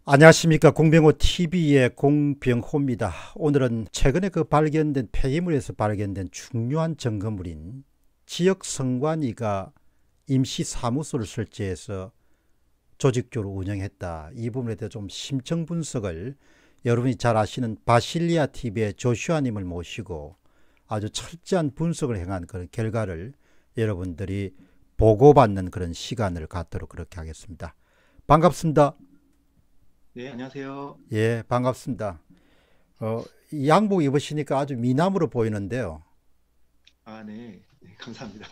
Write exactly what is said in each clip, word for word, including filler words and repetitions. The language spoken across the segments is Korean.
안녕하십니까. 공병호 티비의 공병호입니다. 오늘은 최근에 그 발견된 폐기물에서 발견된 중요한 증거물인 지역선관위가 임시사무소를 설치해서 조직적으로 운영했다, 이 부분에 대해서 좀 심층 분석을 여러분이 잘 아시는 바실리아 티비의 조슈아님을 모시고 아주 철저한 분석을 행한 그런 결과를 여러분들이 보고받는 그런 시간을 갖도록 그렇게 하겠습니다. 반갑습니다. 네, 안녕하세요. 예, 반갑습니다. 어, 이 양복 입으시니까 아주 미남으로 보이는데요. 아, 네. 네, 감사합니다.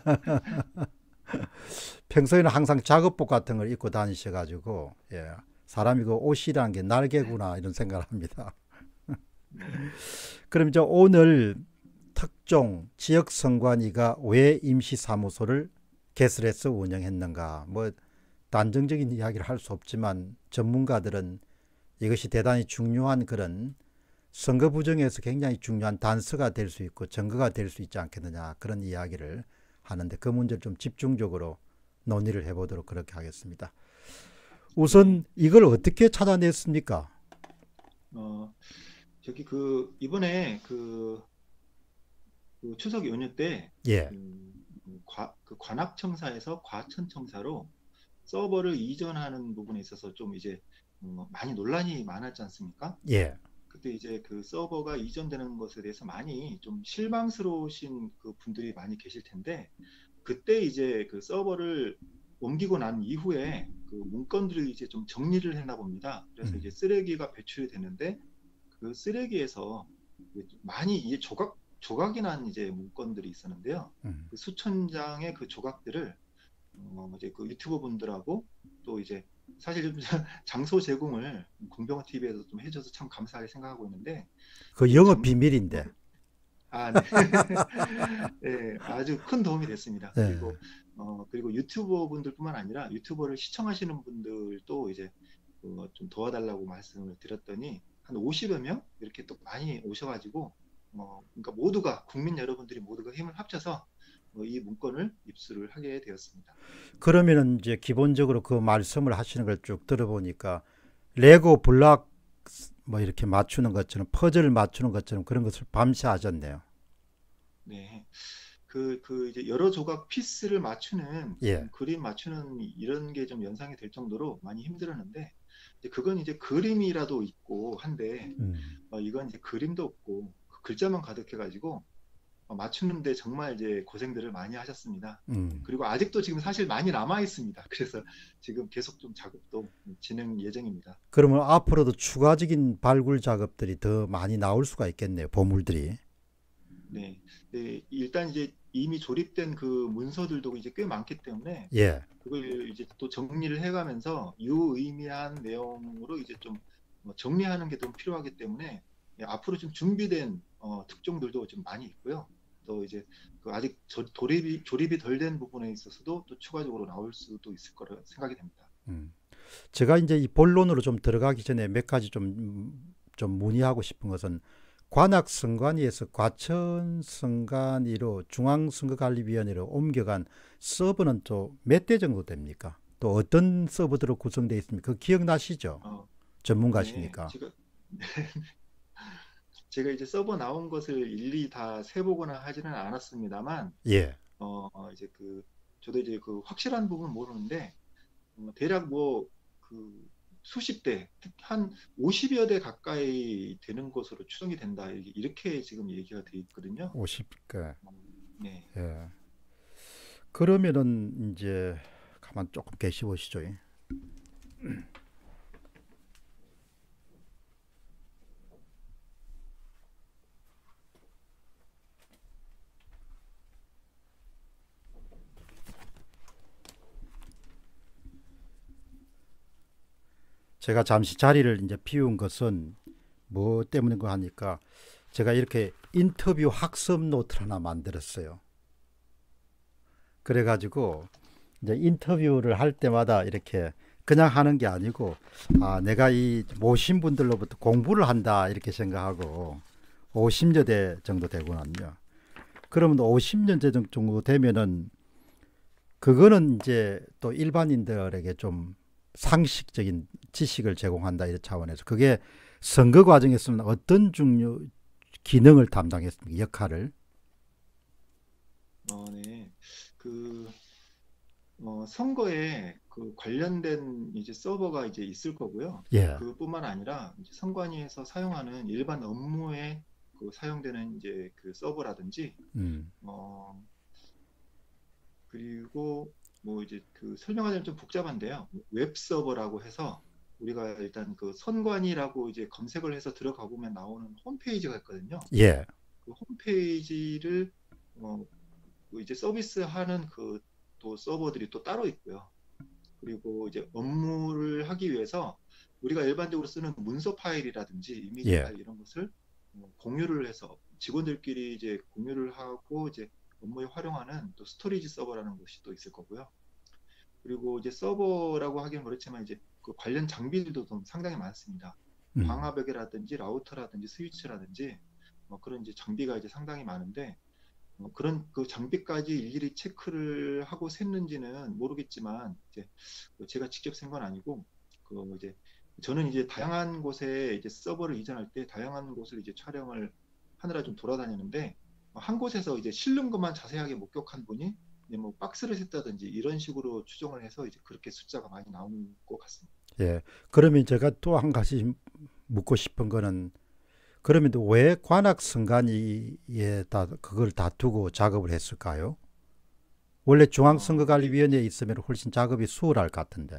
평소에는 항상 작업복 같은 걸 입고 다니셔가지고, 예, 사람이 그 옷이라는 게 날개구나 이런 생각을 합니다. 네. 그럼 이제 오늘 특종 지역선관위가 왜 임시사무소를 개설해서 운영했는가, 뭐 단정적인 이야기를 할 수 없지만 전문가들은 이것이 대단히 중요한 그런 선거 부정에서 굉장히 중요한 단서가 될 수 있고 증거가 될 수 있지 않겠느냐, 그런 이야기를 하는데 그 문제를 좀 집중적으로 논의를 해보도록 그렇게 하겠습니다. 네. 우선 이걸 어떻게 찾아냈습니까? 어, 저기 그 이번에 그, 그 추석 연휴 때 예, 그, 과, 그 관악청사에서 과천청사로 서버를 이전하는 부분에 있어서 좀 이제 어, 많이 논란이 많았지 않습니까? 예, 그때 이제 그 서버가 이전되는 것에 대해서 많이 좀 실망스러우신 그 분들이 많이 계실 텐데, 그때 이제 그 서버를 옮기고 난 이후에 그 문건들을 이제 좀 정리를 했나 봅니다. 그래서 음, 이제 쓰레기가 배출이 되는데, 그 쓰레기에서 많이 이제 조각 조각이 난 이제 문건들이 있었는데요. 음. 그 수천 장의 그 조각들을 어 이제 그 유튜버 분들하고 또 이제 사실 좀 장소 제공을 공병호 티비에서 좀 해줘서 참 감사하게 생각하고 있는데, 그 이제 영업 장 비밀인데. 아, 네. 네, 아주 큰 도움이 됐습니다. 예. 그리고 어 그리고 유튜버 분들뿐만 아니라 유튜버를 시청하시는 분들도 이제 어, 좀 도와달라고 말씀을 드렸더니 한 오십여 명 이렇게 또 많이 오셔가지고 어 그러니까 모두가 국민 여러분들이 모두가 힘을 합쳐서 어, 이 문건을 입수를 하게 되었습니다. 그러면은 이제 기본적으로 그 말씀을 하시는 걸 쭉 들어보니까 레고 블락 뭐 이렇게 맞추는 것처럼, 퍼즐 맞추는 것처럼 그런 것을 밤새 하셨네요. 네. 그, 그 이제 여러 조각 피스를 맞추는 예. 음, 그림 맞추는 이런 게 좀 연상이 될 정도로 많이 힘들었는데, 이제 그건 이제 그림이라도 있고 한데 음. 어, 이건 이제 그림도 없고 그 글자만 가득해가지고 어, 맞추는데 정말 이제 고생들을 많이 하셨습니다. 어, 음. 그리고 아직도 지금 사실 많이 남아 있습니다. 그래서 지금 계속 좀 작업도 진행 예정입니다. 그러면 앞으로도 추가적인 발굴 작업들이 더 많이 나올 수가 있겠네요, 보물들이. 네. 네, 일단 이제 이미 조립된 그 문서들도 이제 꽤 많기 때문에 예. 그걸 이제 또 정리를 해가면서 유의미한 내용으로 이제 좀 어, 정리하는 게 좀 필요하기 때문에 예, 앞으로 좀 준비된 어, 특종들도 좀 많이 있고요. 또 이제 그 아직 저- 조립이 조립이 덜 된 부분에 있어서도 또 추가적으로 나올 수도 있을 거라 생각이 됩니다. 음. 제가 이제 이 본론으로 좀 들어가기 전에 몇 가지 좀, 좀 문의하고 싶은 것은, 관악선관위에서 과천선관위로 중앙선거관리위원회로 옮겨간 서버는 또 몇 대 정도 됩니까? 또 어떤 서버들로 구성되어 있습니까? 그 기억나시죠? 어, 네, 전문가시니까. 제가 제가 이제 서버 나온 것을 일일이 다 세보거나 하지는 않았습니다만, 예. 어, 어, 이제 그 저도 이제 그 확실한 부분 모르는데 어, 대략 뭐 그 수십 대, 한 오십여 대 가까이 되는 것으로 추정이 된다. 이렇게 이렇게 지금 얘기가 돼 있거든요. 오십 개. 어, 네. 예. 그러면은 이제 가만 조금 계시 보시죠. 제가 잠시 자리를 이제 비운 것은 뭐 때문인가 하니까, 제가 이렇게 인터뷰 학습 노트를 하나 만들었어요. 그래가지고 이제 인터뷰를 할 때마다 이렇게 그냥 하는 게 아니고, 아, 내가 이 모신 분들로부터 공부를 한다 이렇게 생각하고, 오십 여 대 정도 되고는요. 그러면 오십 년 정도 되면은 그거는 이제 또 일반인들에게 좀 상식적인 지식을 제공한다 이런 차원에서 그게 선거 과정에서는 어떤 중요 기능을 담당했습니까? 역할을? 어, 네. 그 어, 선거에 그 관련된 이제 서버가 이제 있을 거고요. 예. 그뿐만 아니라 이제 선관위에서 사용하는 일반 업무에 그 사용되는 이제 그 서버라든지 음. 어, 그리고 뭐 이제 그 설명하자면 좀 복잡한데요. 웹 서버라고 해서 우리가 일단 그 선관위라고 이제 검색을 해서 들어가 보면 나오는 홈페이지가 있거든요. 예. 그 홈페이지를 어, 그 이제 서비스하는 그 또 서버들이 또 따로 있고요. 그리고 이제 업무를 하기 위해서 우리가 일반적으로 쓰는 문서 파일이라든지 이미지 예. 파일 이런 것을 어, 공유를 해서 직원들끼리 이제 공유를 하고 이제 업무에 활용하는 또 스토리지 서버라는 것이 또 있을 거고요. 그리고 이제 서버라고 하기는 그렇지만 이제 그 관련 장비들도 좀 상당히 많습니다. 음. 광화벽이라든지 라우터라든지 스위치라든지 뭐 그런 이제 장비가 이제 상당히 많은데 어, 그런 그 장비까지 일일이 체크를 하고 샜는지는 모르겠지만 이제 그 제가 직접 센 건 아니고 그 이제 저는 이제 다양한 곳에 이제 서버를 이전할 때 다양한 곳을 이제 촬영을 하느라 좀 돌아다녔는데 어, 한 곳에서 이제 실는 것만 자세하게 목격한 분이 이제 뭐 박스를 셌다든지 이런 식으로 추정을 해서 이제 그렇게 숫자가 많이 나오는 것 같습니다. 예. 그러면 제가 또 한 가지 묻고 싶은 거는 그러면 왜 관악 선관위에다 그걸 다투고 작업을 했을까요? 원래 어, 이게 중앙선거관리위원회에 있으면 훨씬 작업이 수월할 것 같은데.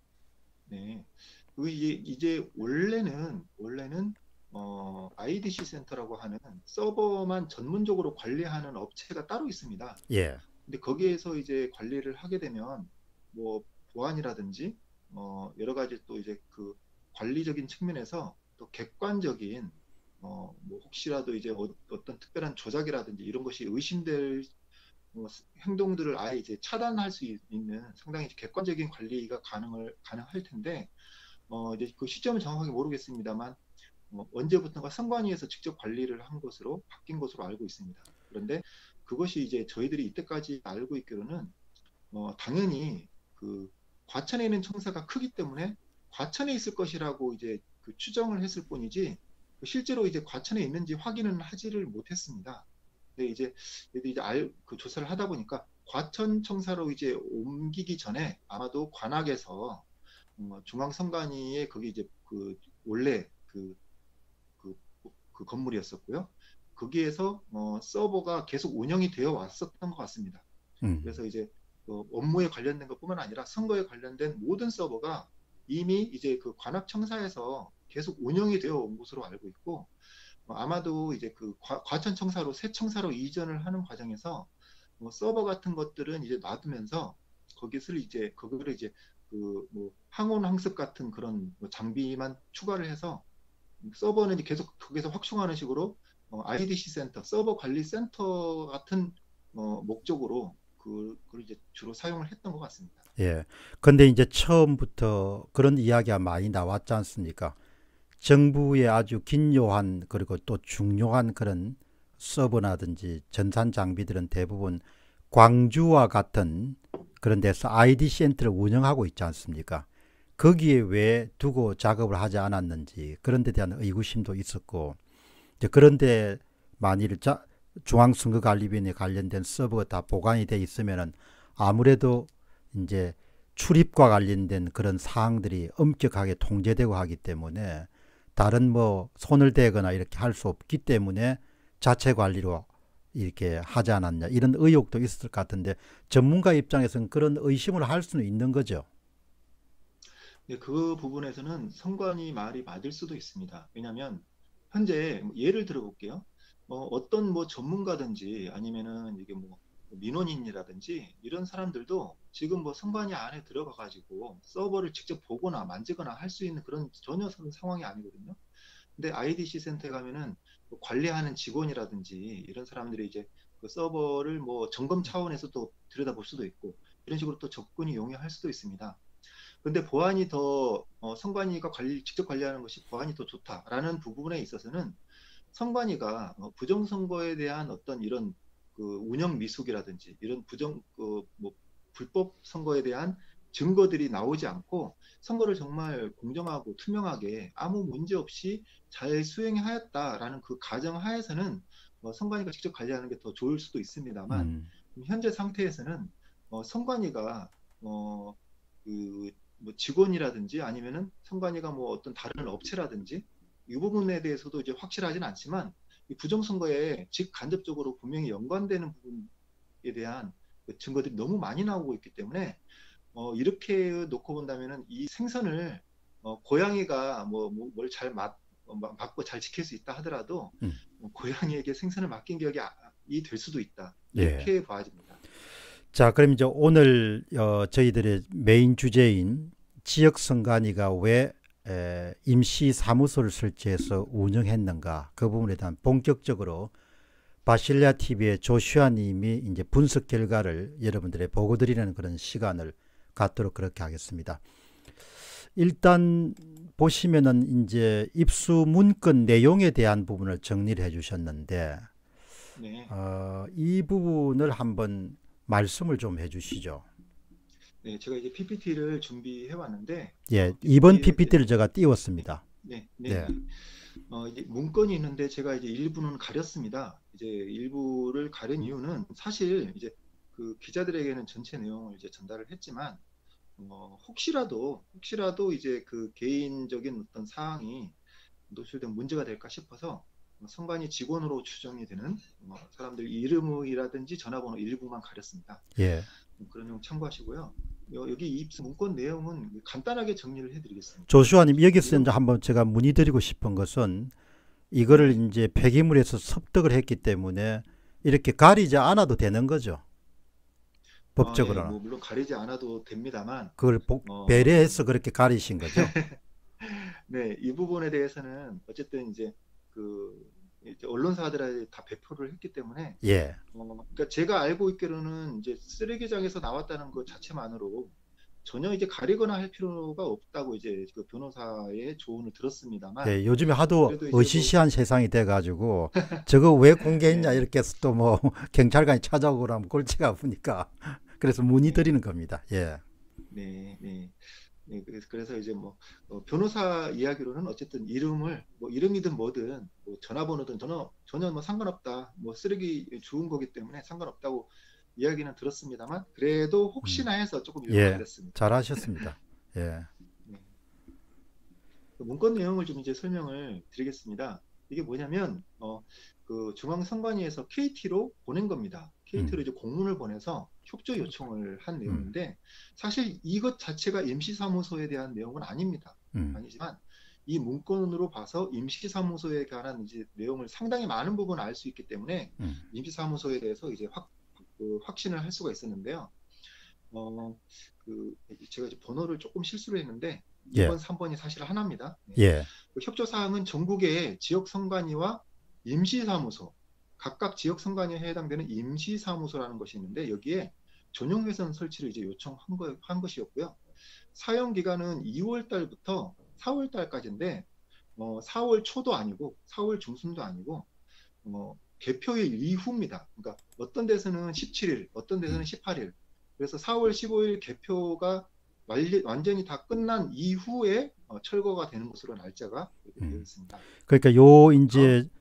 네. 그 이제 이제 원래는 원래는 어, 아이디씨 센터라고 하는 서버만 전문적으로 관리하는 업체가 따로 있습니다. 예. 근데 거기에서 이제 관리를 하게 되면 뭐 보안이라든지 어, 여러 가지 또 이제 그 관리적인 측면에서 또 객관적인 어, 뭐 혹시라도 이제 어, 어떤 특별한 조작이라든지 이런 것이 의심될 어, 행동들을 아예 이제 차단할 수 있는 상당히 객관적인 관리가 가능을 가능할 텐데 어, 이제 그 시점은 정확하게 모르겠습니다만 어, 언제부턴가 선관위에서 직접 관리를 한 것으로 바뀐 것으로 알고 있습니다. 그런데 그것이 이제 저희들이 이때까지 알고 있기로는 어, 당연히 그 과천에 있는 청사가 크기 때문에 과천에 있을 것이라고 이제 그 추정을 했을 뿐이지 그 실제로 이제 과천에 있는지 확인은 하지를 못했습니다. 근데 이제 이제 알, 그 조사를 하다 보니까 과천 청사로 이제 옮기기 전에 아마도 관악에서 어, 중앙선관위에 거기 이제 그 원래 그, 그, 그 건물이었었고요. 거기에서 어, 서버가 계속 운영이 되어 왔었던 것 같습니다. 음. 그래서 이제 어, 업무에 관련된 것뿐만 아니라 선거에 관련된 모든 서버가 이미 이제 그 관악청사에서 계속 운영이 되어 온 것으로 알고 있고 어, 아마도 이제 그 과, 과천청사로 새 청사로 이전을 하는 과정에서 뭐 서버 같은 것들은 이제 놔두면서 거기를 이제 그거를 이제 그 뭐 항온 항습 같은 그런 뭐 장비만 추가를 해서 서버는 이제 계속 거기서 확충하는 식으로 어, 아이디씨 센터, 서버 관리 센터 같은 어, 목적으로 그, 그걸 이제 주로 사용을 했던 것 같습니다. 예. 근데 이제 처음부터 그런 이야기가 많이 나왔지 않습니까? 정부의 아주 긴요한 그리고 또 중요한 그런 서버라든지 전산 장비들은 대부분 광주와 같은 그런 데서 아이디 센터를 운영하고 있지 않습니까? 거기에 왜 두고 작업을 하지 않았는지 그런 데 대한 의구심도 있었고 이제 그런데 만일 자, 중앙선거관리위원회 관련된 서버가 다 보관이 돼 있으면은 아무래도 이제 출입과 관련된 그런 사항들이 엄격하게 통제되고 하기 때문에 다른 뭐 손을 대거나 이렇게 할 수 없기 때문에 자체 관리로 이렇게 하지 않았냐 이런 의혹도 있을 것 같은데 전문가 입장에서는 그런 의심을 할 수는 있는 거죠. 근데 그 부분에서는 선관위 말이 맞을 수도 있습니다. 왜냐하면 현재 뭐 예를 들어볼게요. 어, 어떤 뭐 전문가든지 아니면은 이게 뭐 민원인이라든지 이런 사람들도 지금 뭐 선관위 안에 들어가 가지고 서버를 직접 보거나 만지거나 할 수 있는 그런 전혀 그런 상황이 아니거든요. 근데 아이디씨 센터에 가면은 뭐 관리하는 직원이라든지 이런 사람들이 이제 그 서버를 뭐 점검 차원에서 또 들여다볼 수도 있고 이런 식으로 또 접근이 용이할 수도 있습니다. 근데 보안이 더 어, 선관위가 관리 직접 관리하는 것이 보안이 더 좋다라는 부분에 있어서는 선관위가 어, 부정선거에 대한 어떤 이런 그 운영 미숙이라든지 이런 부정 그 뭐 불법 선거에 대한 증거들이 나오지 않고 선거를 정말 공정하고 투명하게 아무 문제 없이 잘 수행하였다라는 그 가정 하에서는 어, 선관위가 직접 관리하는 게 더 좋을 수도 있습니다만 음, 현재 상태에서는 어, 선관위가 어, 그, 뭐 직원이라든지 아니면은 선관위가 뭐 어떤 다른 업체라든지 이 부분에 대해서도 이제 확실하지는 않지만 이 부정선거에 직간접적으로 분명히 연관되는 부분에 대한 그 증거들이 너무 많이 나오고 있기 때문에 어, 이렇게 놓고 본다면은 이 생선을 어, 고양이가 뭐 뭘 잘 맞, 어, 막- 맞고 잘 지킬 수 있다 하더라도 음, 어, 고양이에게 생선을 맡긴 격이 아- 이될 수도 있다. 예. 이렇게 봐집니다. 자, 그럼 이제 오늘 어, 저희들의 메인 주제인 지역선관위가 왜 에, 임시 사무소를 설치해서 운영했는가 그 부분에 대한 본격적으로 바실레아 티비의 조슈아 님이 이제 분석 결과를 여러분들의 보고 드리는 그런 시간을 갖도록 그렇게 하겠습니다. 일단 보시면은 이제 입수 문건 내용에 대한 부분을 정리를 해 주셨는데 네. 어, 이 부분을 한번 말씀을 좀 해 주시죠. 네, 제가 이제 피피티를 준비해 왔는데, 예, 어, 이번 피피티를 이제, 피피티를 제가 네, 띄웠습니다. 네, 네, 네, 네. 어, 이제 문건이 있는데 제가 이제 일부는 가렸습니다. 이제 일부를 가린 이유는 사실 이제 그 기자들에게는 전체 내용을 이제 전달을 했지만, 어, 혹시라도, 혹시라도 이제 그 개인적인 어떤 사항이 노출된 문제가 될까 싶어서 어, 선관위 직원으로 추정이 되는 어, 사람들 이름이라든지 전화번호 일부만 가렸습니다. 예. 그런 내용 참고하시고요. 여- 여기 입수 문건 내용은 간단하게 정리를 해드리겠습니다. 조슈아님 여기서 이제 이름, 한번 제가 문의드리고 싶은 것은 이거를 네, 이제 폐기물에서 섭득을 했기 때문에 이렇게 가리지 않아도 되는 거죠. 어, 네, 법적으로는. 뭐 물론 가리지 않아도 됩니다만, 그걸 복- 어, 배려해서 그렇게 가리신 거죠. 네, 이 부분에 대해서는 어쨌든 이제 그 이제 언론사들에 다 배포를 했기 때문에, 예. 어, 그러니까 제가 알고 있기로는 이제 쓰레기장에서 나왔다는 것 자체만으로 전혀 이제 가리거나 할 필요가 없다고 이제 그 변호사의 조언을 들었습니다만, 예, 요즘에 하도 그래도 이제 뭐, 어시시한 세상이 돼가지고 저거 왜 공개했냐 네, 이렇게 해서 또 뭐 경찰관이 찾아오고 그러면 골치가 아프니까 그래서 네, 문의드리는 겁니다. 예. 네, 네. 네, 그래서, 그래서 이제 뭐 어, 변호사 이야기로는 어쨌든 이름을 뭐 이름이든 뭐든 뭐 전화번호든 전혀 전혀 뭐 상관없다. 뭐 쓰레기 주운 거기 때문에 상관없다고 이야기는 들었습니다만 그래도 음. 혹시나 해서 조금 일부 예. 가렸습니다. 잘하셨습니다. 예. 네. 그 문건 내용을 좀 이제 설명을 드리겠습니다. 이게 뭐냐면 어, 그 중앙선관위에서 케이티로 보낸 겁니다. 케이티로 음. 이제 공문을 보내서 협조 요청을 한 음. 내용인데 사실 이것 자체가 임시사무소에 대한 내용은 아닙니다. 음. 아니지만 이 문건으로 봐서 임시사무소에 관한 이제 내용을 상당히 많은 부분 알 수 있기 때문에 음. 임시사무소에 대해서 이제 확, 그 확신을 할 수가 있었는데요. 어, 그 제가 이제 번호를 조금 실수를 했는데 예. 이 번, 삼 번이 사실 하나입니다. 네. 예. 그 협조 사항은 전국의 지역 선관위와 임시사무소, 각각 지역 선관위에 해당되는 임시사무소라는 것이 있는데 여기에 전용 회선 설치를 이제 요청한 거, 한 것이었고요. 사용 기간은 이월 달부터 사월 달까지인데 어, 사월 초도 아니고 사월 중순도 아니고 어, 개표일 이후입니다. 그러니까 어떤 데서는 십칠 일, 어떤 데서는 음. 십팔 일. 그래서 사월 십오일 개표가 완전히 다 끝난 이후에 어, 철거가 되는 것으로 날짜가 이렇게 되어 음. 있습니다. 그러니까 요 어, 다음, 이제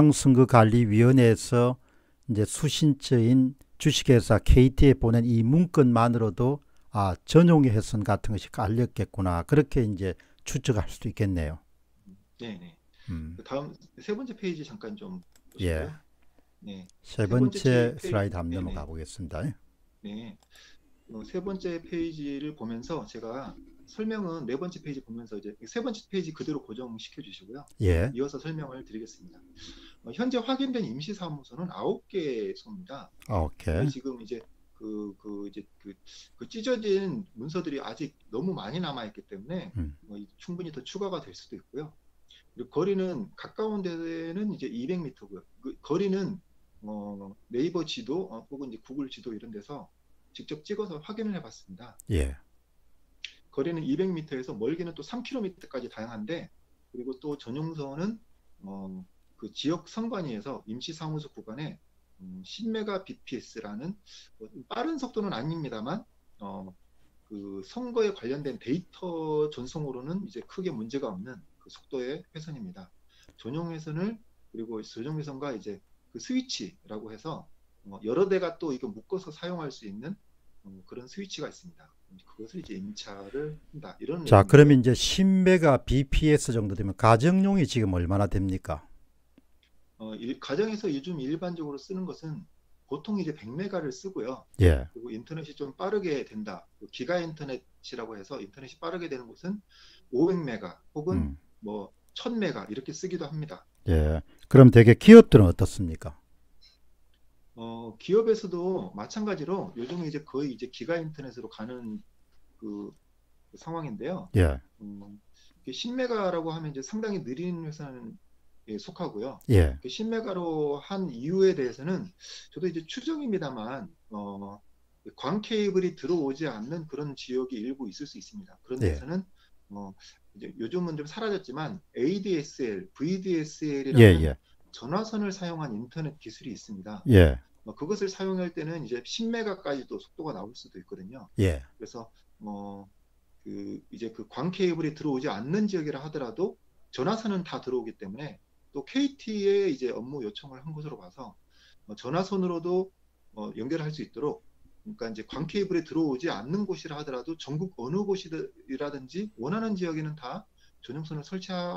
중앙선거관리위원회에서 이제 수신처인 주식회사 케이티에 보낸 이 문건만으로도 아, 전용 회선 같은 것이 깔렸겠구나. 그렇게 이제 추측할 수도 있겠네요. 네네. 음. 그 다음 세 번째 페이지 잠깐 좀 예. 보실까요? 네. 세 세 번째 번째 페이지, 슬라이드 한번 넘어가 네네. 보겠습니다. 네. 어, 세 번째 페이지를 보면서 제가 설명은 네 번째 페이지 보면서 이제 세 번째 페이지 그대로 고정시켜 주시고요. 예. 이어서 설명을 드리겠습니다. 어, 현재 확인된 임시사무소는 아홉 개소입니다. 근데 오케이. 지금 이제 그, 그 이제 그, 그 찢어진 문서들이 아직 너무 많이 남아있기 때문에 음. 뭐 충분히 더 추가가 될 수도 있고요. 그리고 거리는 가까운 데는 이제 이백 미터고요. 그 거리는 어, 네이버 지도 어, 혹은 이제 구글 지도 이런 데서 직접 찍어서 확인을 해봤습니다. 예. 거리는 이백 미터에서 멀게는 또 삼 킬로미터까지 다양한데 그리고 또 전용선은 어, 그 지역 선관위에서 임시사무소 구간에 음, 십 메가비피에스라는 뭐 빠른 속도는 아닙니다만 어, 그 선거에 관련된 데이터 전송으로는 이제 크게 문제가 없는 그 속도의 회선입니다. 전용 회선을 그리고 전용 회선과 이제 그 스위치라고 해서 어, 여러 대가 또 이거 묶어서 사용할 수 있는 어, 그런 스위치가 있습니다. 그것을 이제 임차를 한다 이런 자, 내용이고요. 그러면 이제 십 메가비피에스 정도 되면 가정용이 지금 얼마나 됩니까? 어, 일, 가정에서 요즘 일반적으로 쓰는 것은 보통 이제 백 메가를 쓰고요. 예. 그리고 인터넷이 좀 빠르게 된다. 기가 인터넷이라고 해서 인터넷이 빠르게 되는 곳은 오백 메가 혹은 음. 뭐 천 메가 이렇게 쓰기도 합니다. 예. 그럼 되게 기업들은 어떻습니까? 어, 기업에서도 마찬가지로 요즘은 이제 거의 이제 기가 인터넷으로 가는 그 상황인데요. 예. 음, 십 메가라고 하면 이제 상당히 느린 회사는 예, 속하고요. 예. 십 메가로 한 이유에 대해서는 저도 이제 추정입니다만 어, 광 케이블이 들어오지 않는 그런 지역이 일부 있을 수 있습니다. 그런 예. 데서는 어, 이제 요즘은 좀 사라졌지만 에이디에스엘, 예, 브이디에스엘이라는 예. 전화선을 사용한 인터넷 기술이 있습니다. 예. 어, 그것을 사용할 때는 이제 십 메가까지도 속도가 나올 수도 있거든요. 예. 그래서 어, 그 이제 그 광 케이블이 들어오지 않는 지역이라 하더라도 전화선은 다 들어오기 때문에 또 케이티에 이제 업무 요청을 한 것으로 봐서 어, 전화선으로도 어, 연결할 수 있도록 그러니까 이제 광 케이블이 들어오지 않는 곳이라 하더라도 전국 어느 곳이라든지 원하는 지역에는 다 전용선을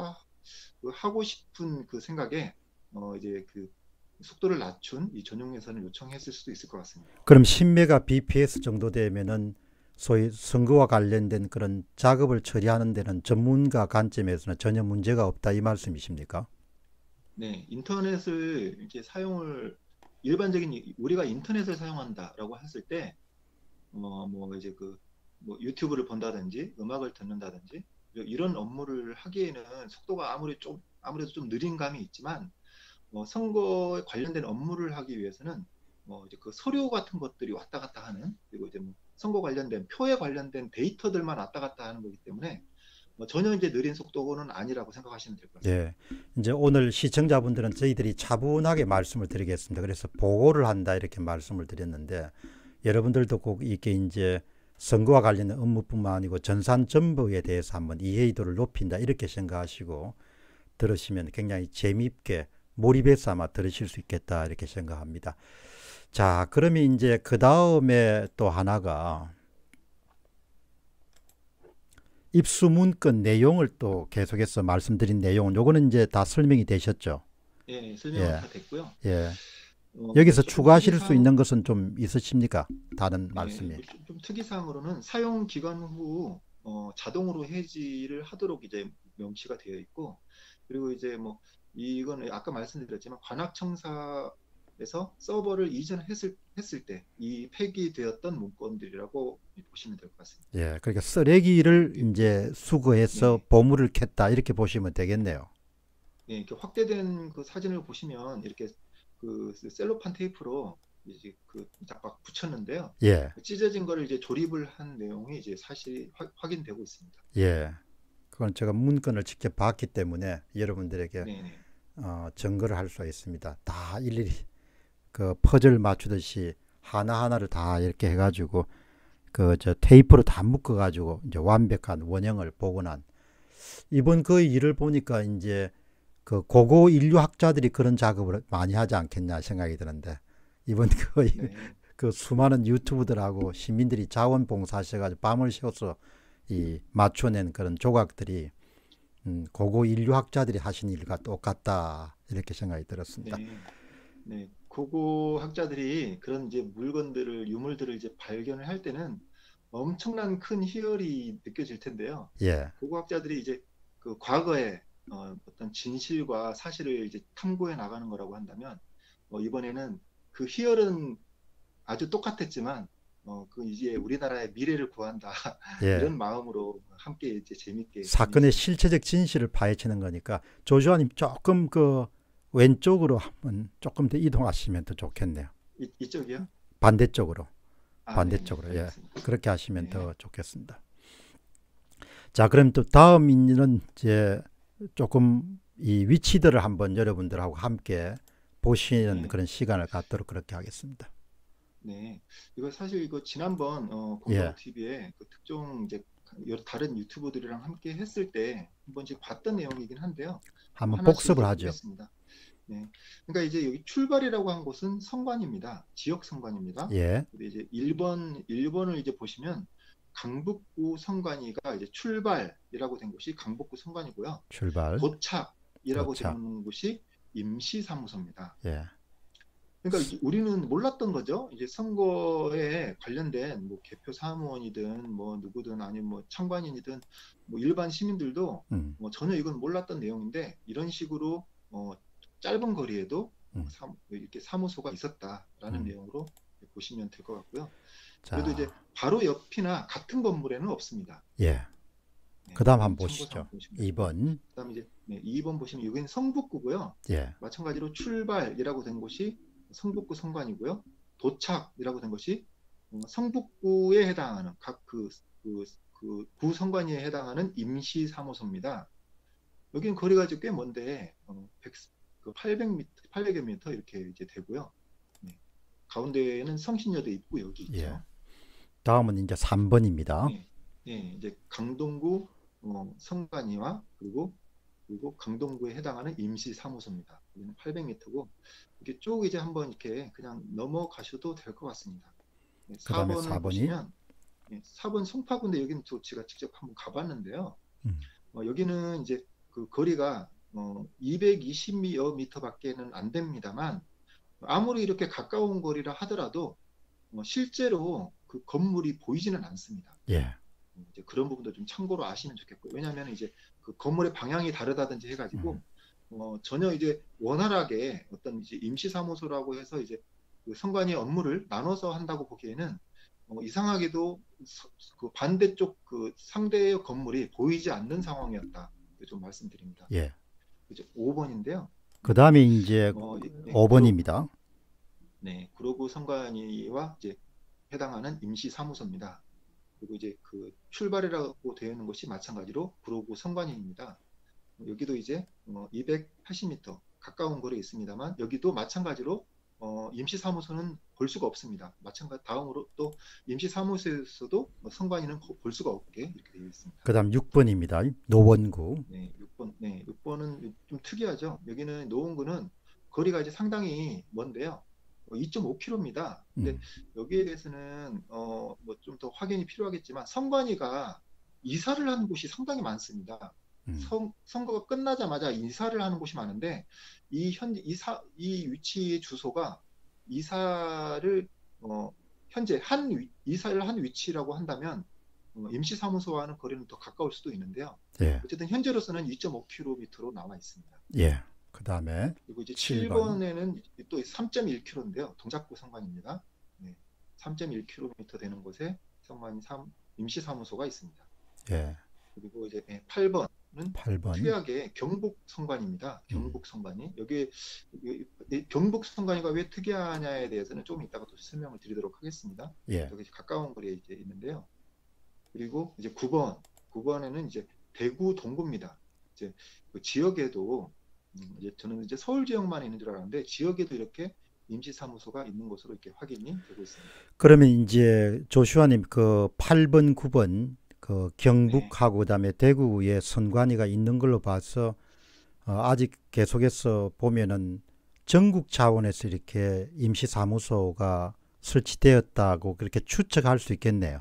설치하고 싶은 그 생각에 어, 이제 그 속도를 낮춘 이 전용 예산을 요청했을 수도 있을 것 같습니다. 그럼 십 메가비피에스 정도 되면은 소위 선거와 관련된 그런 작업을 처리하는 데는 전문가 관점에서는 전혀 문제가 없다 이 말씀이십니까? 네, 인터넷을 이제 사용을 일반적인 이- 우리가 인터넷을 사용한다라고 했을 때, 어, 뭐 이제 그 뭐 유튜브를 본다든지 음악을 듣는다든지 이런 업무를 하기에는 속도가 아무리 좀 아무래도 좀 느린 감이 있지만, 뭐 선거에 관련된 업무를 하기 위해서는 뭐 이제 그 서류 같은 것들이 왔다 갔다 하는 그리고 이제 뭐 선거 관련된 표에 관련된 데이터들만 왔다 갔다 하는 거기 때문에 뭐 전혀 이제 느린 속도는 아니라고 생각하시면 될 것 같습니다. 예. 이제 오늘 시청자분들은 저희들이 차분하게 말씀을 드리겠습니다. 그래서 보고를 한다 이렇게 말씀을 드렸는데 여러분들도 꼭 이게 이제 선거와 관련된 업무뿐만 아니고 전산 정보에 대해서 한번 이해도를 높인다 이렇게 생각하시고 들으시면 굉장히 재미있게 몰입해서 아마 들으실 수 있겠다 이렇게 생각합니다. 자, 그러면 이제 그 다음에 또 하나가 입수 문건 내용을 또 계속해서 말씀드린 내용은 요거는 이제 다 설명이 되셨죠? 예, 설명은 예, 다 됐고요. 예. 어, 여기서 조금 추가하실 수 특이사항, 있는 것은 좀 있으십니까? 다른 예, 말씀이. 좀, 좀 특이사항으로는 사용 기간 후 어, 자동으로 해지를 하도록 이제 명시가 되어 있고, 그리고 이제 뭐 이건 아까 말씀드렸지만 관악청사에서 서버를 이전했을 했을 때 이 폐기되었던 문건들이라고 보시면 될 것 같습니다. 예, 그러니까 쓰레기를 예, 이제 수거해서 네, 보물을 캤다 이렇게 보시면 되겠네요. 예, 이렇게 확대된 그 사진을 보시면 이렇게 그 셀로판 테이프로 이제 그 막 붙였는데요. 예, 찢어진 거를 이제 조립을 한 내용이 이제 사실 확- 확인되고 있습니다. 예. 그건 제가 문건을 직접 봤기 때문에 여러분들에게 네네. 어, 증거를 할 수가 있습니다. 다 일일이 그 퍼즐 맞추듯이 하나하나를 다 이렇게 해가지고 그 저 테이프로 다 묶어가지고 이제 완벽한 원형을 복원한 이번 그 일을 보니까 이제 그 고고 인류학자들이 그런 작업을 많이 하지 않겠냐 생각이 드는데 이번 그, 네. 그 수많은 유튜브들하고 시민들이 자원봉사하셔가지고 밤을 새워서 이 맞춰낸 그런 조각들이 음, 고고 인류학자들이 하신 일과 똑같다 이렇게 생각이 들었습니다. 네. 네. 고고 학자들이 그런 이제 물건들을 유물들을 이제 발견을 할 때는 엄청난 큰 희열이 느껴질 텐데요. 예, 고고 학자들이 이제 그 과거에 어, 어떤 진실과 사실을 이제 탐구해 나가는 거라고 한다면 어, 이번에는 그 희열은 아주 똑같았지만 어, 그 이제 우리나라의 미래를 구한다 예. 이런 마음으로 함께 이제 재밌게 사건의 진행했습니다. 실체적 진실을 파헤치는 거니까 조주아님 조금 그 왼쪽으로 한번 조금 더 이동하시면 더 좋겠네요. 이, 이쪽이요? 반대쪽으로, 아, 네네, 반대쪽으로. 예, 알겠습니다. 그렇게 하시면 네, 더 좋겠습니다. 자, 그럼 또 다음 있는 이제 조금 이 위치들을 한번 여러분들하고 함께 보시는 네, 그런 시간을 갖도록 그렇게 하겠습니다. 네, 이거 사실 이거 지난번 어, 예, 공병호 티비에 그 특종 이제 여러 다른 유튜버들이랑 함께 했을 때 한 번씩 봤던 내용이긴 한데요. 뭐 한번 하나씩 복습을 이제 하죠. 보겠습니다. 네, 그러니까 이제 여기 출발이라고 한 곳은 성관입니다. 지역 성관입니다. 예, 근데 이제 일 번 일 번을 이제 보시면 강북구 성관이가 이제 출발이라고 된 곳이 강북구 성관이고요. 출발, 도착이라고 도착. 되는 곳이 임시사무소입니다. 예, 그러니까 이제 우리는 몰랐던 거죠. 이제 선거에 관련된 뭐 개표 사무원이든 뭐 누구든 아니면 뭐 참관인이든 뭐 일반 시민들도 음, 뭐 전혀 이건 몰랐던 내용인데 이런 식으로 어 짧은 거리에도 음, 사, 이렇게 사무소가 있었다라는 음. 내용으로 보시면 될 것 같고요. 그래도 이제 자, 바로 옆이나 같은 건물에는 없습니다. 예. 네, 그 다음 이건 한번 보시죠. 참고사항 보시면 되고요. 이 번, 그다음에 이제 네, 이 번 보시면 여기는 성북구고요. 예, 마찬가지로 출발이라고 된 곳이 성북구 성관이고요. 도착이라고 된 것이 어, 성북구에 해당하는 각 그 그, 그 구성관위에 해당하는 임시사무소입니다. 여기는 거리가 꽤 먼데 어, 백, 그 팔백 미터, 팔백여 미터 이렇게 이제 되고요. 네. 가운데에는 성신여대 입구역이 예. 있죠. 다음은 이제 삼 번입니다. 네. 네, 이제 강동구 어, 성관위와 그리고 그리고 강동구에 해당하는 임시사무소입니다. 여기는 팔백 미터고 이렇게 쭉 이제 한번 이렇게 그냥 넘어가셔도 될 것 같습니다. 네, 그 다음에 사 번을 사 번이, 보시면 네, 사 번 송파구인데 여기는 또 제가 직접 한번 가봤는데요. 음, 어, 여기는 이제 그 거리가 어, 이백이십 미터밖에는 안 됩니다만 아무리 이렇게 가까운 거리라 하더라도 어, 실제로 그 건물이 보이지는 않습니다. 예, 이제 그런 부분도 좀 참고로 아시면 좋겠고요. 왜냐하면 이제 그 건물의 방향이 다르다든지 해가지고 음, 어, 전혀 이제 원활하게 어떤 이제 임시사무소라고 해서 이제 그 선관위 업무를 나눠서 한다고 보기에는 어, 이상하게도 서, 그 반대쪽 그 상대의 건물이 보이지 않는 상황이었다. 좀 말씀드립니다. 예. 이제 오 번인데요. 그 다음에 이제 어, 네, 오 구로, 번입니다. 네, 구로구 선관위와 이제 해당하는 임시사무소입니다. 그리고 이제 그 출발이라고 되어 있는 것이 마찬가지로 구로구 선관위입니다. 여기도 이제 어, 이백팔십 미터 가까운 거리에 있습니다만 여기도 마찬가지로 어, 임시사무소는 볼 수가 없습니다. 마찬가지 다음으로 또 임시사무소에서도 선관위는 볼 수가 없게 이렇게 되어 있습니다. 그 다음 육 번입니다. 노원구. 네, 육 번, 네, 육 번은 좀 특이하죠. 여기는 노원구는 거리가 이제 상당히 먼데요. 이점오 킬로미터입니다. 근데 음, 여기에 대해서는 어, 뭐 좀 더 확인이 필요하겠지만 선관위가 이사를 하는 곳이 상당히 많습니다. 음, 선, 선거가 끝나자마자 이사를 하는 곳이 많은데 이 현재 이사 이 위치의 주소가 이사를 어, 현재 한 위, 이사를 한 위치라고 한다면 어, 임시사무소와는 거리는 더 가까울 수도 있는데요. 예, 어쨌든 현재로서는 이점오 킬로미터로 나와 있습니다. 예. 그 다음에 그리고 이제 칠 번. 칠 번에는 또 삼점일 킬로미터인데요. 동작구 성관입니다. 네, 삼점일 킬로미터 되는 곳에 성관 임시사무소가 있습니다. 예, 그리고 이제 팔 번은 팔 번. 특이하게 경북 성관입니다. 음, 경북 성관이 여기 경북 성관이가 왜 특이하냐에 대해서는 조금 이따가 또 설명을 드리도록 하겠습니다. 예, 여기 가까운 거리에 이제 있는데요. 그리고 이제 구 번, 구 번에는 이제 대구 동구입니다. 이제 그 지역에도 음, 이제 저는 이제 서울 지역만 있는 줄 알았는데 지역에도 이렇게 임시사무소가 있는 것으로 이렇게 확인이 되고 있습니다. 그러면 이제 조슈아님 그 팔 번, 구 번 그 네, 경북하고 그다음에 대구에 선관위가 있는 걸로 봐서 어, 아직 계속해서 보면은 전국 차원에서 이렇게 임시사무소가 설치되었다고 그렇게 추측할 수 있겠네요.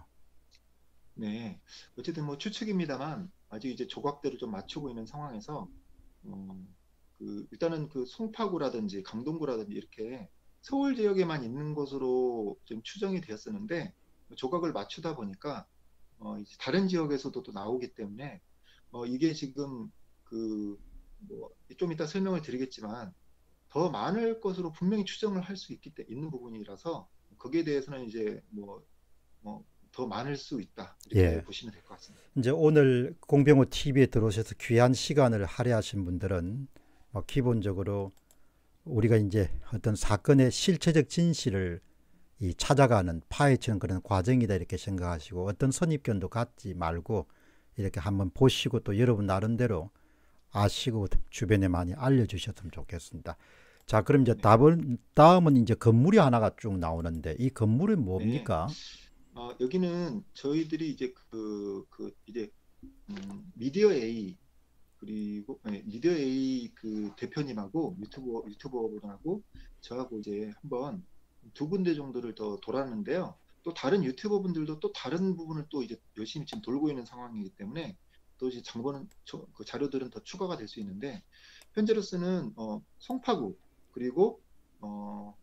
네. 어쨌든 뭐 추측입니다만 아직 이제 조각들을 좀 맞추고 있는 상황에서 어, 그 일단은 그 송파구라든지 강동구라든지 이렇게 서울 지역에만 있는 것으로 좀 추정이 되었었는데 조각을 맞추다 보니까 어, 이제 다른 지역에서도 또 나오기 때문에 어, 이게 지금 그 뭐 좀 이따 설명을 드리겠지만 더 많을 것으로 분명히 추정을 할 수 있기 때 있는 부분이라서 거기에 대해서는 이제 뭐, 뭐 더 많을 수 있다 이렇게 예. 보시면 될 것 같습니다. 이제 오늘 공병호 티비에 들어오셔서 귀한 시간을 할애하신 분들은 뭐 기본적으로 우리가 이제 어떤 사건의 실체적 진실을 이 찾아가는 파헤치는 그런 과정이다 이렇게 생각하시고 어떤 선입견도 갖지 말고 이렇게 한번 보시고 또 여러분 나름대로 아시고 주변에 많이 알려주셨으면 좋겠습니다. 자, 그럼 이제 네. 답은, 다음은 이제 건물이 하나가 쭉 나오는데 이 건물은 네. 뭡니까? 어, 여기는 저희들이 이제 그, 그 이제 음, 미디어 A 그리고 네, 미디어 A 그 대표님하고 유튜버 유튜버분하고 저하고 이제 한번 두 군데 정도를 더 돌았는데요. 또 다른 유튜버 분들도 또 다른 부분을 또 이제 열심히 지금 돌고 있는 상황이기 때문에 또 이제 정보는 저- 그 자료들은 더 추가가 될 수 있는데 현재로서는 어, 송파구 그리고 어,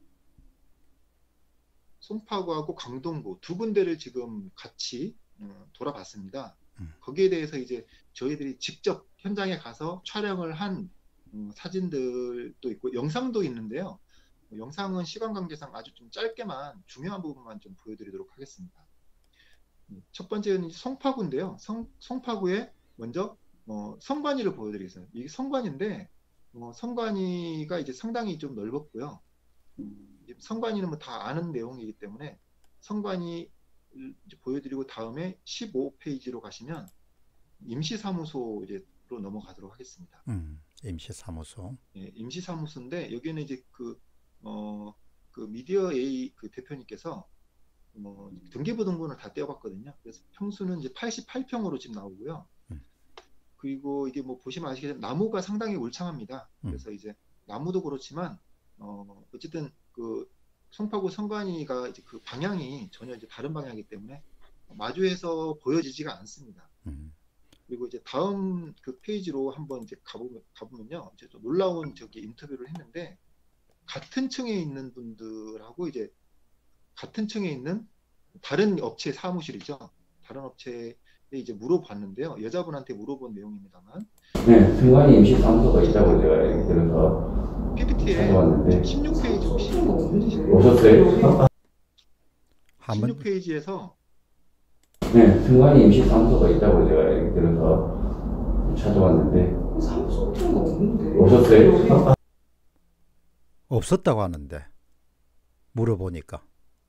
송파구하고 강동구 두 군데를 지금 같이 어, 돌아봤습니다. 음. 거기에 대해서 이제 저희들이 직접 현장에 가서 촬영을 한 음, 사진들도 있고 영상도 있는데요. 어, 영상은 시간 관계상 아주 좀 짧게만 중요한 부분만 좀 보여드리도록 하겠습니다. 음, 첫 번째는 이제 송파구인데요. 성, 송파구에 먼저 어, 성관이를 보여드리겠습니다. 이게 성관인데 어, 성관이가 이제 상당히 좀 넓었고요. 음, 이제 성관이는 뭐 다 아는 내용이기 때문에 성관이 이제 보여드리고 다음에 십오 페이지로 가시면 임시사무소 이제로 넘어가도록 하겠습니다. 음, 임시사무소. 예, 임시사무소인데 여기는 이제 그, 어, 그 미디어 A 그 대표님께서 뭐 등기부등본을 다 떼어봤거든요. 그래서 평수는 이제 팔십팔 평으로 지금 나오고요. 음. 그리고 이게 뭐 보시면 아시겠지만 나무가 상당히 울창합니다. 음. 그래서 이제 나무도 그렇지만 어, 어쨌든 그 송파구 성관이가 이제 그 방향이 전혀 이제 다른 방향이기 때문에 마주해서 보여지지가 않습니다. 음. 그리고 이제 다음 그 페이지로 한번 이제 가보면, 가보면요. 이제 좀 놀라운 저기 인터뷰를 했는데 같은 층에 있는 분들하고 이제 같은 층에 있는 다른 업체 사무실이죠. 다른 업체에 이제 물어봤는데요. 여자분한테 물어본 내용입니다만. 네, 승관이 임시사무소가 있다고 제가 얘기 들어서 피피티에 찾아왔는데 십육 페이지 혹시 오셨어요? 한번 십육 페이지에서 네, 승관이 임시사무소가 있다고 제가 얘기 들어서 찾아왔는데 사무소 같은 거 없는데. 오셨어요? 없었다고 하는데 물어보니까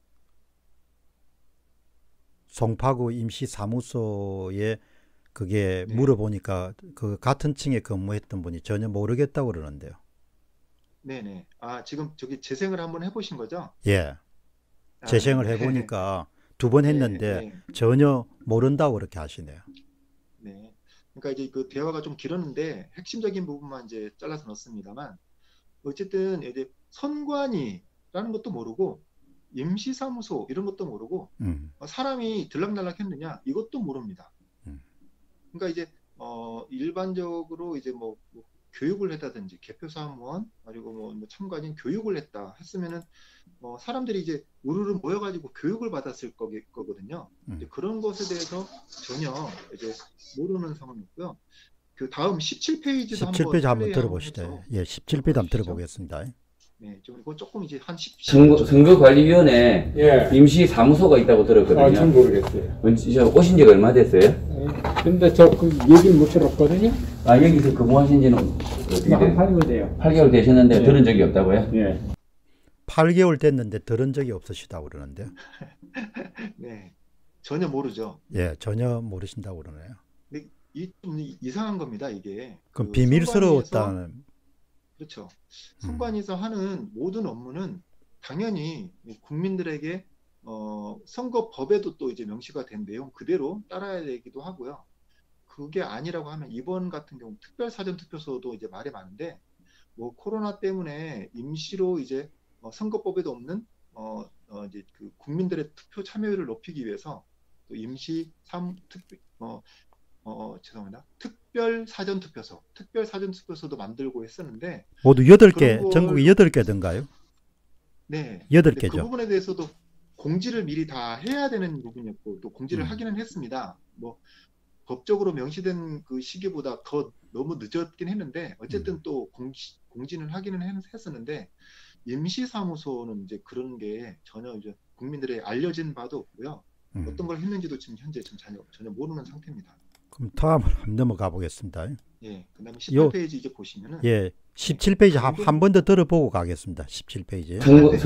송파구 임시사무소에 그게 네. 물어보니까 그 같은 층에 근무했던 분이 전혀 모르겠다고 그러는데요. 네네. 아 지금 저기 재생을 한번 해보신 거죠? 예, 아, 재생을 네. 해보니까 두 번 했는데 네, 네. 전혀 모른다고 그렇게 하시네요. 네. 그러니까 이제 그 대화가 좀 길었는데 핵심적인 부분만 이제 잘라서 넣었습니다만 어쨌든 이제 선관위라는 것도 모르고 임시사무소 이런 것도 모르고 음, 어, 사람이 들락날락 했느냐 이것도 모릅니다. 음. 그러니까 이제 어 일반적으로 이제 뭐, 뭐 교육을 했다든지 개표사무원 그리고 뭐, 뭐 참관인 교육을 했다 했으면은 어 사람들이 이제 우르르 모여가지고 교육을 받았을 거기, 거거든요. 음. 이제 그런 것에 대해서 전혀 이제 모르는 상황이고요. 그 다음 십칠 페이지도 십칠 페이지 한번 플레이 들어보시죠. 해서 예, 십칠 페이지 한번 보시죠. 들어보겠습니다. 네, 좀 이거 조금 이제 한 십, 선거, 선거관리위원회 예. 임시사무소가 있다고 들었거든요. 아, 전 모르겠어요. 언제- 저 오신 지가 얼마 됐어요? 예. 근데 저 그 얘기를 못 들었거든요. 아, 여기서 근무하신 지는 어떻게 한 돼요? 팔 개월 돼요. 팔 개월 되셨는데 예. 들은 적이 없다고요? 예. 팔 개월 됐는데 들은 적이 없으시다고 그러는데요. 네, 전혀 모르죠. 예, 전혀 모르신다고 그러네요. 근데 이 좀 이상한 겁니다, 이게. 그럼 그 비밀스러웠다는. 그렇죠. 선관위에서 하는 모든 업무는 당연히 국민들에게 어, 선거법에도 또 이제 명시가 된 내용 그대로 따라야 되기도 하고요. 그게 아니라고 하면 이번 같은 경우 특별 사전 투표소도 이제 말이 많은데 뭐 코로나 때문에 임시로 이제 어, 선거법에도 없는 어, 어, 이제 그 국민들의 투표 참여율을 높이기 위해서 또 임시 삼 특 어, 어, 죄송합니다. 특별 사전 투표소, 특별 사전 투표소도 만들고 했었는데, 모두 여덟 개, 그런 걸- 전국에 여덟 개던가요? 네. 여덟 근데 그 개죠. 부분에 대해서도 공지를 미리 다 해야 되는 부분이었고, 또 공지를 음. 하기는 했습니다. 뭐, 법적으로 명시된 그 시기보다 더 너무 늦었긴 했는데, 어쨌든 음. 또 공지, 공지는 하기는 했- 했었는데, 임시사무소는 이제 그런 게 전혀 이제 국민들의 알려진 바도 없고요. 음. 어떤 걸 했는지도 지금 현재 좀 전혀, 전혀 모르는 상태입니다. 그럼 다음으로 한번 넘어가 보겠습니다. 예, 그 다음에 요- 십팔 페이지 이제 보시면은, 예, 십칠 페이지 한 번 더 들어보고 가겠습니다. 십칠 페이지. 선거,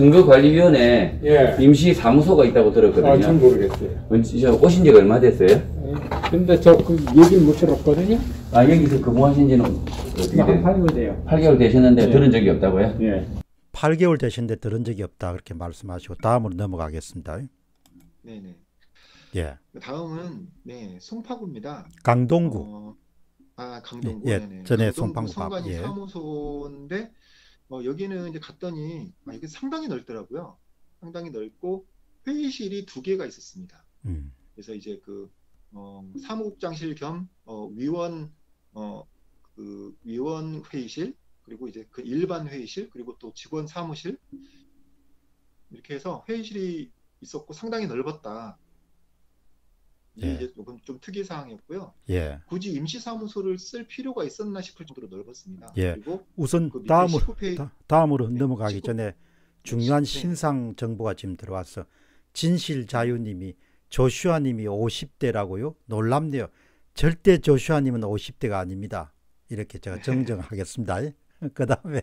선거관리위원회 예. 임시사무소가 있다고 들었거든요. 아, 전 모르겠어요. 언제- 저 오신 지가 얼마 됐어요? 예. 근데 저 그 얘기를 못 들었거든요. 아, 여기서 근무하신 지는 어떻게 한 돼? 팔 개월 돼요. 팔 개월 되셨는데 네. 들은 적이 없다고요? 예. 팔 개월 되신데 들은 적이 없다 그렇게 말씀하시고 다음으로 넘어가겠습니다. 네네. 예, 다음은 네 송파구입니다. 강동구. 어, 아 강동구. 예, 네네. 전에 강동구 송파구 밥, 성관이 예. 사무소인데 어, 여기는 이제 갔더니 아, 이게 상당히 넓더라고요. 상당히 넓고 회의실이 두 개가 있었습니다. 음, 그래서 이제 그 어, 사무국장실 겸 어, 위원 어, 그 위원 회의실 그리고 이제 그 일반 회의실 그리고 또 직원 사무실 이렇게 해서 회의실이 있었고 상당히 넓었다. 이게 예. 이제 조금 좀 특이 사항이었고요. 예, 굳이 임시사무소를 쓸 필요가 있었나 싶을 정도로 넓었습니다. 예. 그리고 우선 그 밑에 다음으로 십구 페이지 다, 다음으로 네, 넘어가기 십구 전에 중요한 네. 신상 정보가 지금 들어왔어. 진실자유님이 조슈아님이 오십 대라고요? 놀랍네요. 절대 조슈아님은 오십 대가 아닙니다. 이렇게 제가 정정하겠습니다. 그 다음에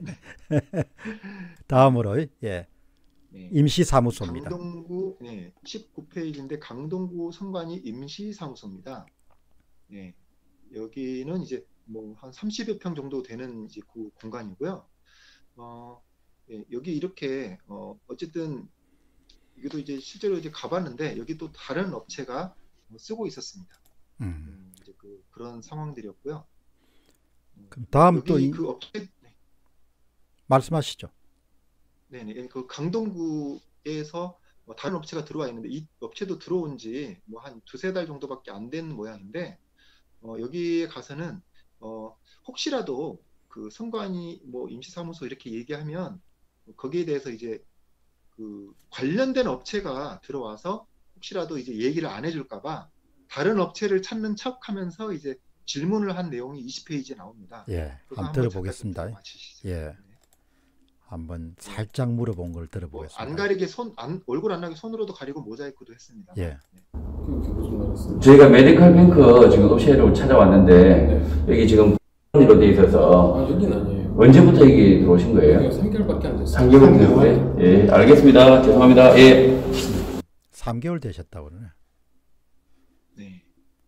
다음으로 예, 네. 임시사무소입니다. 강동구 네, 십구 페이지인데 강동구 성관이 임시사무소입니다. 네, 여기는 이제 뭐 한 삼십여 평 정도 되는 이제 그 공간이고요. 어, 예, 여기 이렇게 어, 어쨌든 여기도 이제 실제로 이제 가봤는데 여기 또 다른 업체가 쓰고 있었습니다. 음. 음, 이제 그 그런 상황들이었고요. 음, 그럼 다음 여기 또 이- 그 업체 네, 말씀하시죠. 네네 그 강동구에서 뭐 다른 업체가 들어와 있는데 이 업체도 들어온 지 뭐 한 두세 달 정도밖에 안 된 모양인데 어, 여기에 가서는 어, 혹시라도 그 성관이 뭐 임시사무소 이렇게 얘기하면 거기에 대해서 이제 그 관련된 업체가 들어와서 혹시라도 이제 얘기를 안 해줄까봐 다른 업체를 찾는 척하면서 이제 질문을 한 내용이 이십 페이지에 나옵니다. 예, 그거 한번 한번 들어보겠습니다. 잠깐 좀 맞히시죠. 예, 네. 한번 살짝 물어본 걸 뭐 들어보겠습니다. 안 가리게 손, 안, 얼굴 안 나게 손으로도 가리고 모자이크도 했습니다. 예. 네. 그게 무슨 말이었어요? 저희가 메디컬 뱅크 지금 업체를 찾아왔는데 네. 여기 지금 으로 돼 있어서 아, 여긴 아니에요. 언제부터 여기 들어오신 거예요? 여기가 삼 개월밖에 안 됐어요. 삼 개월 됐어요? 예, 알겠습니다. 죄송합니다. 예. 삼 개월 되셨다고 그러네. 네.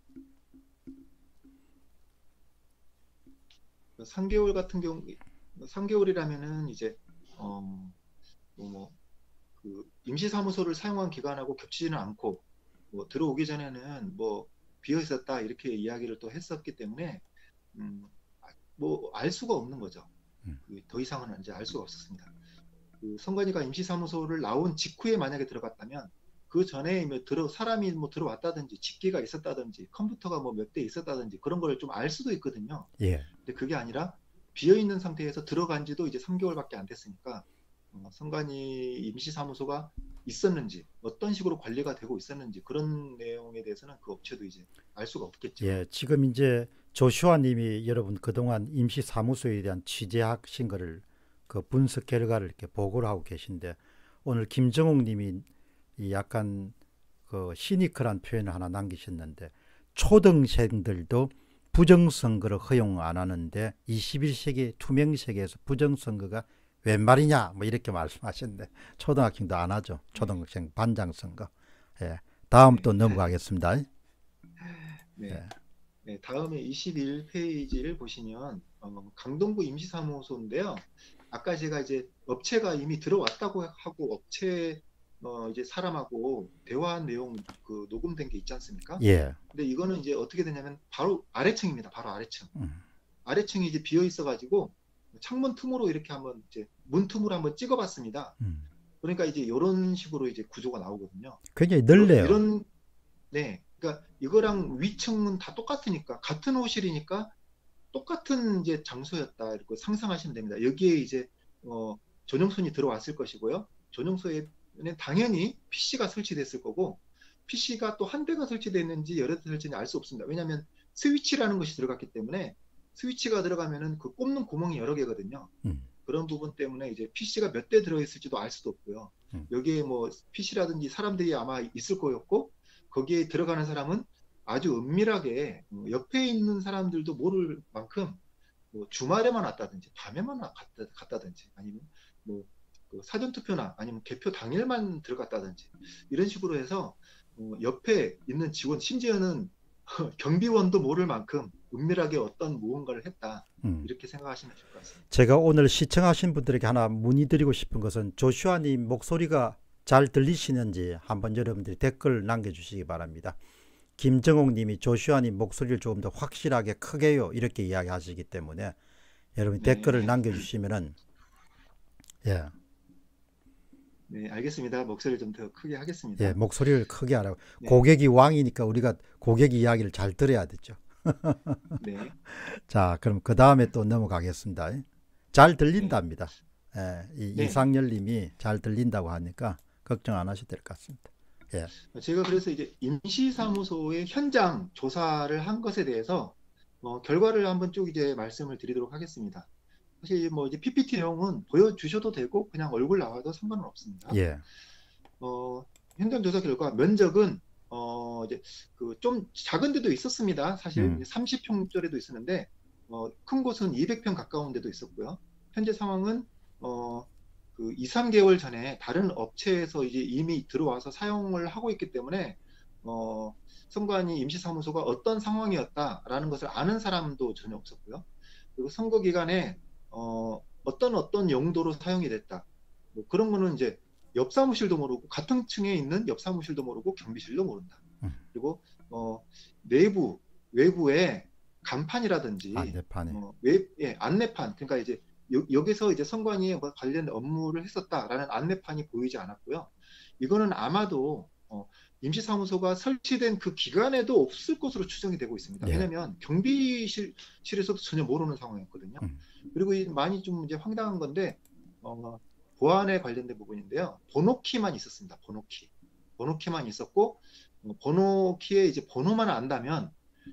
삼 개월 같은 경우, 삼 개월이라면은 이제, 어, 뭐, 그 임시사무소를 사용한 기간하고 겹치지는 않고, 뭐, 들어오기 전에는 뭐, 비어 있었다, 이렇게 이야기를 또 했었기 때문에, 음, 뭐, 알 수가 없는 거죠. 음. 그 더 이상은 이제 알 수가 없었습니다. 그 성관이가 임시사무소를 나온 직후에 만약에 들어갔다면, 그 전에 뭐 들어 사람이 뭐 들어왔다든지 직기가 있었다든지 컴퓨터가 뭐 몇 대 있었다든지 그런 걸 좀 알 수도 있거든요. 예, 근데 그게 아니라 비어 있는 상태에서 들어간 지도 이제 삼 개월밖에 안 됐으니까 어, 성관이 임시사무소가 있었는지 어떤 식으로 관리가 되고 있었는지 그런 내용에 대해서는 그 업체도 이제 알 수가 없겠죠. 예, 지금 이제 조슈아님이 여러분 그동안 임시사무소에 대한 취재하신 거를 그 분석 결과를 이렇게 보고를 하고 계신데 오늘 김정옥님이 이 약간 그 시니컬한 표현을 하나 남기셨는데 초등생들도 부정선거를 허용 안 하는데 이십일 세기 투명세계에서 부정선거가 웬 말이냐 뭐 이렇게 말씀하셨는데 초등학생도 안 하죠. 초등학생 반장선거. 예, 다음 또 넘어가겠습니다. 네. 예. 네, 다음에 이십일 페이지를 보시면 어, 강동구 임시사무소인데요. 아까 제가 이제 업체가 이미 들어왔다고 하고 업체 어, 이제 사람하고 대화한 내용 그 녹음된 게 있지 않습니까? 예. 근데 이거는 이제 어떻게 되냐면 바로 아래층입니다. 바로 아래층. 음. 아래층이 이제 비어 있어가지고 창문 틈으로 이렇게 한번 이제 문 틈으로 한번 찍어봤습니다. 음. 그러니까 이제 이런 식으로 이제 구조가 나오거든요. 굉장히 넓네요. 이런 네, 그러니까 이거랑 위층은 다 똑같으니까 같은 호실이니까 똑같은 이제 장소였다 이렇게 상상하시면 됩니다. 여기에 이제 어, 전용선이 들어왔을 것이고요. 전용소에는 당연히 피씨가 설치됐을 거고 피씨가 또 한 대가 설치됐는지 여러 대 설치됐는지 알 수 없습니다. 왜냐하면 스위치라는 것이 들어갔기 때문에 스위치가 들어가면은 그 꼽는 구멍이 여러 개거든요. 음. 그런 부분 때문에 이제 피씨가 몇 대 들어있을지도 알 수도 없고요. 음. 여기에 뭐 피씨라든지 사람들이 아마 있을 거였고 거기에 들어가는 사람은 아주 은밀하게 옆에 있는 사람들도 모를 만큼 뭐 주말에만 왔다든지 밤에만 갔다, 갔다든지 아니면 뭐 그 사전투표나 아니면 개표 당일만 들어갔다든지 이런 식으로 해서 어 옆에 있는 직원 심지어는 경비원도 모를 만큼 은밀하게 어떤 무언가를 했다. 음. 이렇게 생각하시면 될 것 같습니다. 제가 오늘 시청하신 분들에게 하나 문의드리고 싶은 것은 조슈아님 목소리가 잘 들리시는지 한번 여러분들이 댓글 남겨주시기 바랍니다. 김정옥 님이 조슈아님 목소리를 조금 더 확실하게 크게요 이렇게 이야기하시기 때문에 여러분이 네. 댓글을 남겨주시면은 예, 네, 알겠습니다. 목소리를 좀 더 크게 하겠습니다. 예, 목소리를 크게 하라고. 네. 고객이 왕이니까 우리가 고객 이야기를 잘 들어야 되죠. 네. 자, 그럼 그 다음에 또 넘어가겠습니다. 잘 들린답니다. 예, 이 네. 이상열 님이 잘 들린다고 하니까 걱정 안 하셔도 될 것 같습니다. 예. 제가 그래서 이제 임시사무소의 현장 조사를 한 것에 대해서 어, 결과를 한번 쭉 이제 말씀을 드리도록 하겠습니다. 사실 뭐 이제 피피티 내용은 보여주셔도 되고 그냥 얼굴 나와도 상관은 없습니다. 예. 어, 현장 조사 결과 면적은 어, 이제 그 좀 작은 데도 있었습니다. 사실 음. 삼십 평짜리도 있었는데 어, 큰 곳은 이백 평 가까운 데도 있었고요. 현재 상황은 어, 그 이, 삼 개월 전에 다른 업체에서 이제 이미 들어와서 사용을 하고 있기 때문에 어, 선관위 임시사무소가 어떤 상황이었다라는 것을 아는 사람도 전혀 없었고요. 그리고 선거 기간에 어, 어떤 어떤 용도로 사용이 됐다. 뭐 그런 거는 이제 옆 사무실도 모르고 같은 층에 있는 옆 사무실도 모르고 경비실도 모른다. 음. 그리고 어, 내부 외부에 간판이라든지 안내판에. 어, 외, 예, 안내판 그러니까 이제 여, 여기서 이제 선관위에 관련 업무를 했었다라는 안내판이 보이지 않았고요. 이거는 아마도 어, 임시사무소가 설치된 그 기간에도 없을 것으로 추정이 되고 있습니다. 예. 왜냐하면 경비실에서도 전혀 모르는 상황이었거든요. 음. 그리고 이 많이 좀 이제 황당한 건데 어, 보안에 관련된 부분인데요. 번호키만 있었습니다. 번호키. 번호키만 있었고 어, 번호키에 이제 번호만 안다면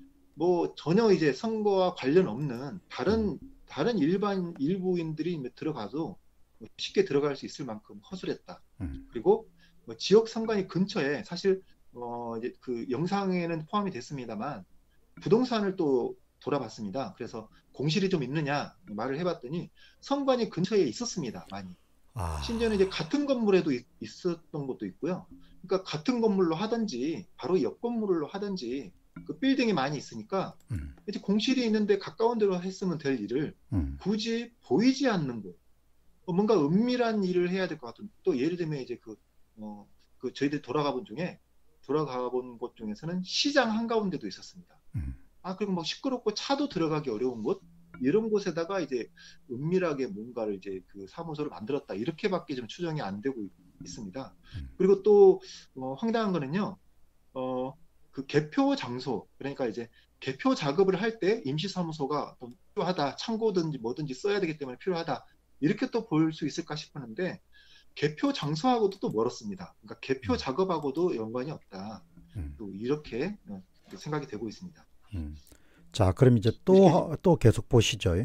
뭐 전혀 이제 선거와 관련 없는 다른 다른 일반 일부인들이 들어가도 쉽게 들어갈 수 있을 만큼 허술했다. 음. 그리고 뭐 지역 선관위 근처에 사실 어 이제 그 영상에는 포함이 됐습니다만 부동산을 또 돌아봤습니다. 그래서 공실이 좀 있느냐 말을 해봤더니 선관위 근처에 있었습니다. 많이. 아. 심지어는 이제 같은 건물에도 있, 있었던 것도 있고요. 그러니까 같은 건물로 하든지 바로 옆 건물로 하든지 그 빌딩이 많이 있으니까 음. 이제 공실이 있는데 가까운 데로 했으면 될 일을 음. 굳이 보이지 않는 곳, 어, 뭔가 은밀한 일을 해야 될 것 같은. 또 예를 들면 이제 그, 어, 그 저희들 돌아가 본 중에 돌아가 본 곳 중에서는 시장 한가운데도 있었습니다. 음. 아 그리고 막 시끄럽고 차도 들어가기 어려운 곳 이런 곳에다가 이제 은밀하게 뭔가를 이제 그 사무소를 만들었다 이렇게밖에 좀 추정이 안 되고 있, 있습니다. 음. 그리고 또 어, 황당한 거는요. 어, 그 개표 장소 그러니까 이제 개표 작업을 할 때 임시사무소가 필요하다 창고든지 뭐든지 써야 되기 때문에 필요하다 이렇게 또 볼 수 있을까 싶었는데 개표 장소하고도 또 멀었습니다. 그러니까 개표 음. 작업하고도 연관이 없다. 음. 또 이렇게 어, 생각이 되고 있습니다. 음. 자, 그럼 이제 또 또 계속 보시죠.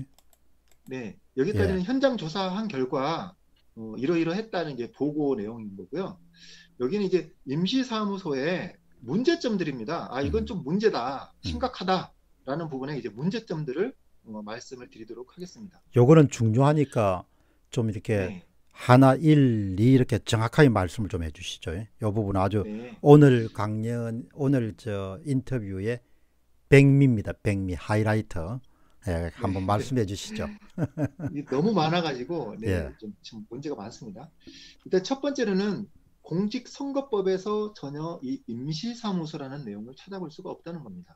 네, 여기까지는 예. 현장 조사한 결과 어, 이러이러했다는 이제 보고 내용인 거고요. 여기는 이제 임시사무소의 문제점들입니다. 아 이건 음. 좀 문제다, 심각하다라는 부분에 이제 문제점들을 어, 말씀을 드리도록 하겠습니다. 요거는 중요하니까 좀 이렇게 네, 하나, 일, 이 이렇게 정확하게 말씀을 좀 해주시죠. 이 부분 아주 네, 오늘 강연 오늘 저 인터뷰의 백미입니다. 백미 하이라이터. 예, 한번 네. 말씀해 주시죠. 이게 너무 많아가지고 네, 예. 좀, 좀 문제가 많습니다. 일단 첫 번째로는 공직선거법에서 전혀 이 임시사무소라는 내용을 찾아볼 수가 없다는 겁니다.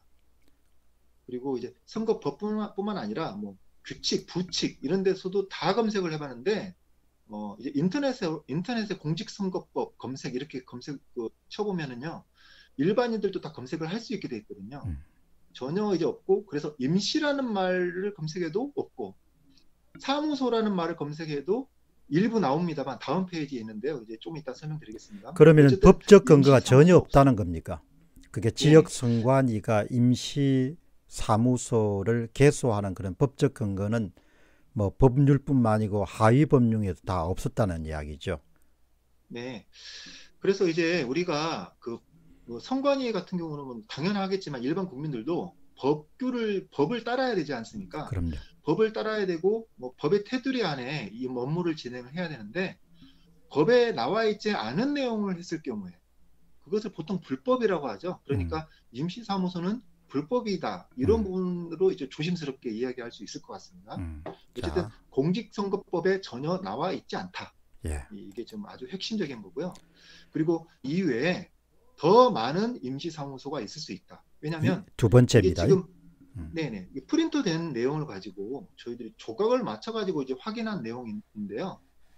그리고 이제 선거법뿐만 뿐만 아니라 뭐 규칙, 부칙 이런 데서도 다 검색을 해봤는데 어 이제 인터넷에 인터넷에 공직선거법 검색 이렇게 검색 그 쳐보면은요 일반인들도 다 검색을 할 수 있게 돼 있거든요. 음. 전혀 이제 없고 그래서 임시라는 말을 검색해도 없고 사무소라는 말을 검색해도 일부 나옵니다만 다음 페이지에 있는데요. 이제 좀 이따 설명드리겠습니다. 그러면 어쨌든 법적 근거가 임시사무소 전혀 없- 없다는 겁니까? 그게 지역 선관위가 임시 사무소를 개소하는 그런 법적 근거는 뭐 법률뿐만 아니고 하위 법률에도 다 없었다는 이야기죠. 네. 그래서 이제 우리가 그, 뭐 선관위 같은 경우는 뭐 당연하겠지만 일반 국민들도 법규를 법을 따라야 되지 않습니까? 그럼요. 법을 따라야 되고 뭐 법의 테두리 안에 이 업무를 진행을 해야 되는데 법에 나와 있지 않은 내용을 했을 경우에 그것을 보통 불법이라고 하죠. 그러니까 임시사무소는 불법이다 이런 음. 부분으로 이제 조심스럽게 이야기할 수 있을 것 같습니다. 음. 어쨌든 자, 공직선거법에 전혀 나와 있지 않다. 예. 이게 좀 아주 핵심적인 거고요. 그리고 이외에 더 많은 임시사무소가 있을 수 있다. 왜냐하면 두 이게 번째입니다. 지금 음. 네네 프린트된 내용을 가지고 저희들이 조각을 맞춰가지고 이제 확인한 내용인데요.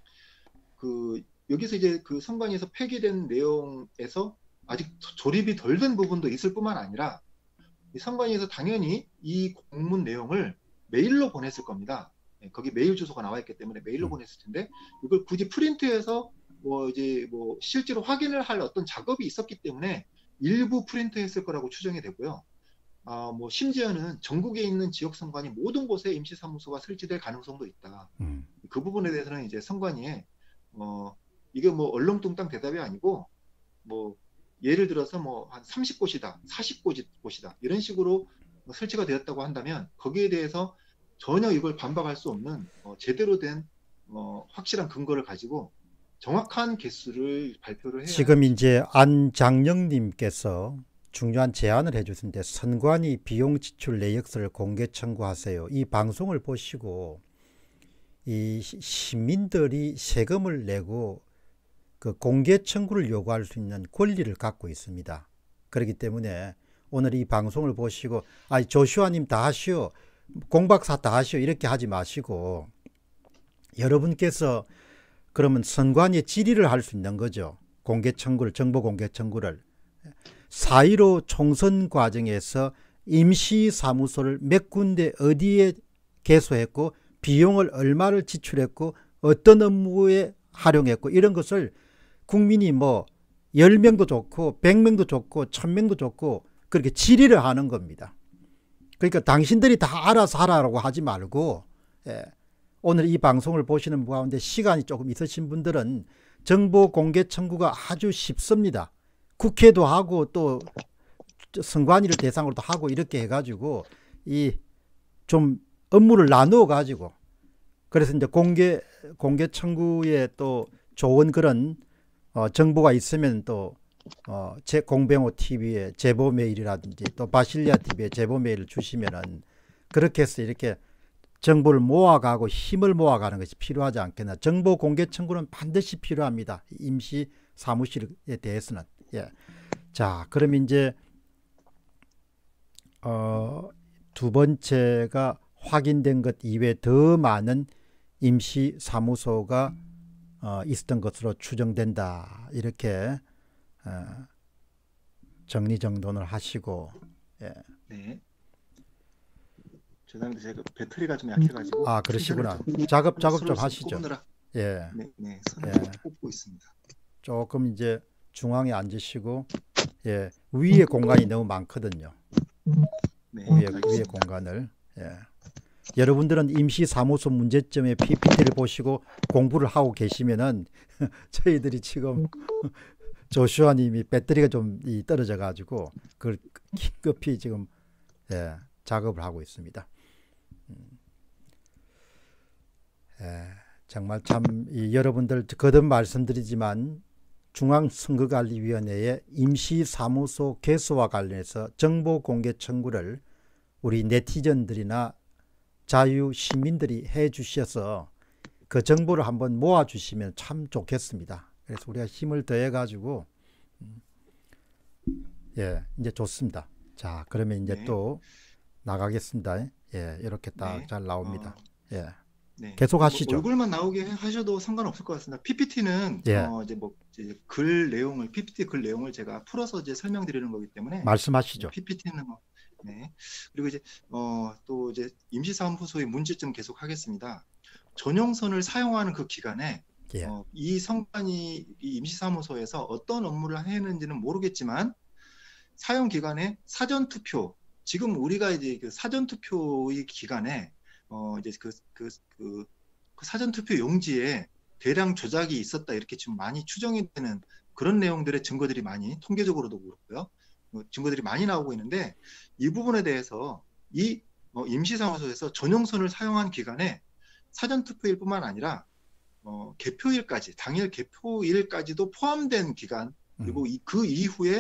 그 여기서 이제 그 선관위에서 폐기된 내용에서 아직 조립이 덜 된 부분도 있을 뿐만 아니라 이 선관위에서 당연히 이 공문 내용을 메일로 보냈을 겁니다. 네, 거기 메일 주소가 나와 있기 때문에 메일로 음. 보냈을 텐데 이걸 굳이 프린트해서 뭐 이제 뭐 실제로 확인을 할 어떤 작업이 있었기 때문에 일부 프린트했을 거라고 추정이 되고요. 아, 뭐 심지어는 전국에 있는 지역 선관위 모든 곳에 임시사무소가 설치될 가능성도 있다. 음. 그 부분에 대해서는 이제 선관위에 어 이게 뭐 얼렁뚱땅 대답이 아니고 뭐 예를 들어서 뭐 한 삼십 곳이다, 사십 곳이다 이런 식으로 뭐 설치가 되었다고 한다면 거기에 대해서 전혀 이걸 반박할 수 없는 어, 제대로 된 어, 확실한 근거를 가지고 정확한 개수를 발표를 해야 지금 이제 안장영님께서 중요한 제안을 해주셨는데 선관위 비용 지출 내역서를 공개 청구하세요. 이 방송을 보시고 이 시민들이 세금을 내고 그 공개 청구를 요구할 수 있는 권리를 갖고 있습니다. 그렇기 때문에 오늘 이 방송을 보시고 아 조슈아님 다 하시오, 공박사 다 하시오 이렇게 하지 마시고 여러분께서 그러면 선관위에 질의를 할 수 있는 거죠. 공개 청구를, 정보 공개 청구를. 사 일오 총선 과정에서 임시사무소를 몇 군데 어디에 개소했고 비용을 얼마를 지출했고 어떤 업무에 활용했고 이런 것을 국민이 뭐 열 명도 좋고 백 명도 좋고 천 명도 좋고 그렇게 질의를 하는 겁니다. 그러니까 당신들이 다 알아서 하라고 하지 말고 예. 오늘 이 방송을 보시는 분 가운데 시간이 조금 있으신 분들은 정보 공개 청구가 아주 쉽습니다. 국회도 하고 또 선관위를 대상으로도 하고 이렇게 해가지고 이 좀 업무를 나누어 가지고 그래서 이제 공개 공개 청구에 또 좋은 그런 어 정보가 있으면 또 어 제 공병호 티비에 제보 메일이라든지 또 바실리아 티비에 제보 메일을 주시면은 그렇게 해서 이렇게 정보를 모아가고 힘을 모아가는 것이 필요하지 않겠나. 정보 공개 청구는 반드시 필요합니다. 임시 사무실에 대해서는. 예. 자, 그럼 이제 어, 두 번째가 확인된 것 이외에 더 많은 임시 사무소가 어, 있었던 것으로 추정된다. 이렇게 어, 정리정돈을 하시고. 예. 네. 죄송합니다. 제가 배터리가 좀 약해가지고. 아, 그러시구나. 좀 작업 작업 좀 손을 하시죠. 꼽느라, 예. 네, 네, 손을 예. 꼽고 있습니다. 조금 이제 중앙에 앉으시고, 예, 위에 공간이 너무 많거든요. 네, 위에, 알겠습니다. 위에 공간을. 예. 여러분들은 임시사무소 문제점의 피피티를 보시고 공부를 하고 계시면은 저희들이 지금 조슈아님이 배터리가 좀 떨어져 가지고 그걸 긴급히 지금 예, 작업을 하고 있습니다. 음. 예, 정말 참 이 여러분들 거듭 말씀드리지만 중앙선거관리위원회의 임시사무소 개소와 관련해서 정보 공개 청구를 우리 네티즌들이나 자유시민들이 해 주셔서 그 정보를 한번 모아 주시면 참 좋겠습니다. 그래서 우리가 힘을 더해 가지고 음, 예, 이제 좋습니다. 자, 그러면 이제 네. 또 나가겠습니다. 예, 이렇게 딱 네. 잘 나옵니다. 어, 예. 네. 계속 뭐 하시죠. 얼굴만 나오게 하셔도 상관없을 것 같습니다. 피피티는 예. 어, 이제 뭐 이제 글 내용을 피피티 글 내용을 제가 풀어서 이제 설명드리는 거기 때문에 말씀하시죠. 피피티는 뭐 네. 그리고 이제 어, 또 이제 임시사무소의 문제점 계속 하겠습니다. 전용선을 사용하는 그 기간에 예. 어, 이 선관위 이 임시사무소에서 어떤 업무를 했는지는 모르겠지만 사용 기간에 사전 투표 지금 우리가 이제 그 사전 투표의 기간에 어 이제 그 그 그 그 사전 투표 용지에 대량 조작이 있었다 이렇게 좀 많이 추정이 되는 그런 내용들의 증거들이 많이 통계적으로도 그렇고요. 어, 증거들이 많이 나오고 있는데 이 부분에 대해서 이 어, 임시사무소에서 전용선을 사용한 기간에 사전 투표일 뿐만 아니라 어, 개표일까지 당일 개표일까지도 포함된 기간 그리고 음. 이, 그 이후에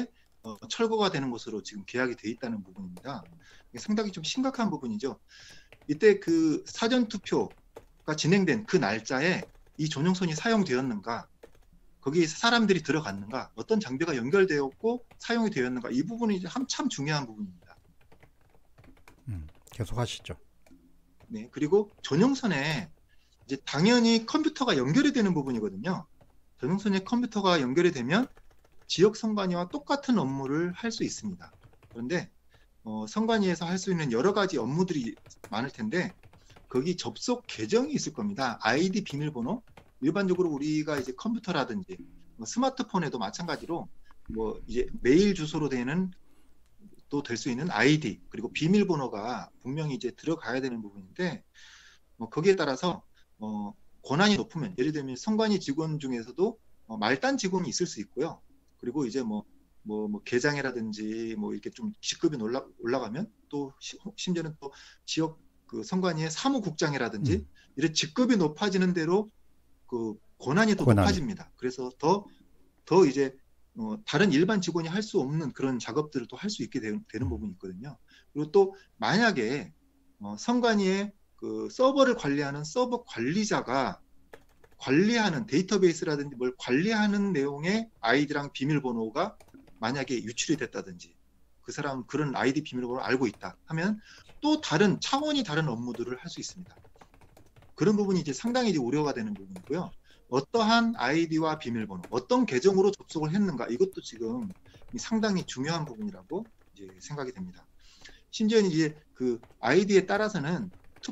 어, 철거가 되는 것으로 지금 계약이 돼 있다는 부분입니다. 이게 상당히 좀 심각한 부분이죠. 이때 그 사전투표가 진행된 그 날짜에 이 전용선이 사용되었는가, 거기에 사람들이 들어갔는가, 어떤 장비가 연결되었고 사용이 되었는가, 이 부분이 참 중요한 부분입니다. 음, 계속 하시죠. 네, 그리고 전용선에 이제 당연히 컴퓨터가 연결이 되는 부분이거든요. 전용선에 컴퓨터가 연결이 되면 지역 선관위와 똑같은 업무를 할 수 있습니다. 그런데 어, 선관위에서 할 수 있는 여러 가지 업무들이 많을 텐데 거기 접속 계정이 있을 겁니다. 아이디 비밀번호. 일반적으로 우리가 이제 컴퓨터라든지 뭐 스마트폰에도 마찬가지로 뭐 이제 메일 주소로 되는 또 될 수 있는 아이디 그리고 비밀번호가 분명히 이제 들어가야 되는 부분인데 뭐 거기에 따라서 어, 권한이 높으면 예를 들면 선관위 직원 중에서도 어, 말단 직원이 있을 수 있고요. 그리고 이제 뭐 뭐, 뭐 계장이라든지 뭐 이렇게 좀 직급이 올라 올라가면 또 시, 심지어는 또 지역 그 선관위의 사무국장이라든지 음. 이런 직급이 높아지는 대로 그 권한이 더 권한이. 높아집니다. 그래서 더 더 이제 어, 다른 일반 직원이 할 수 없는 그런 작업들을 또 할 수 있게 되는, 되는 부분이 있거든요. 그리고 또 만약에 어, 선관위의 그 서버를 관리하는 서버 관리자가 관리하는 데이터베이스라든지 뭘 관리하는 내용의 아이디랑 비밀번호가 만약에 유출이 됐다든지 그 사람 그런 아이디 비밀번호를 알고 있다 하면 또 다른 차원이 다른 업무들을 할 수 있습니다. 그런 부분이 이제 상당히 이제 우려가 되는 부분이고요. 어떠한 아이디와 비밀번호, 어떤 계정으로 접속을 했는가 이것도 지금 상당히 중요한 부분이라고 이제 생각이 됩니다. 심지어는 이제 그 아이디에 따라서는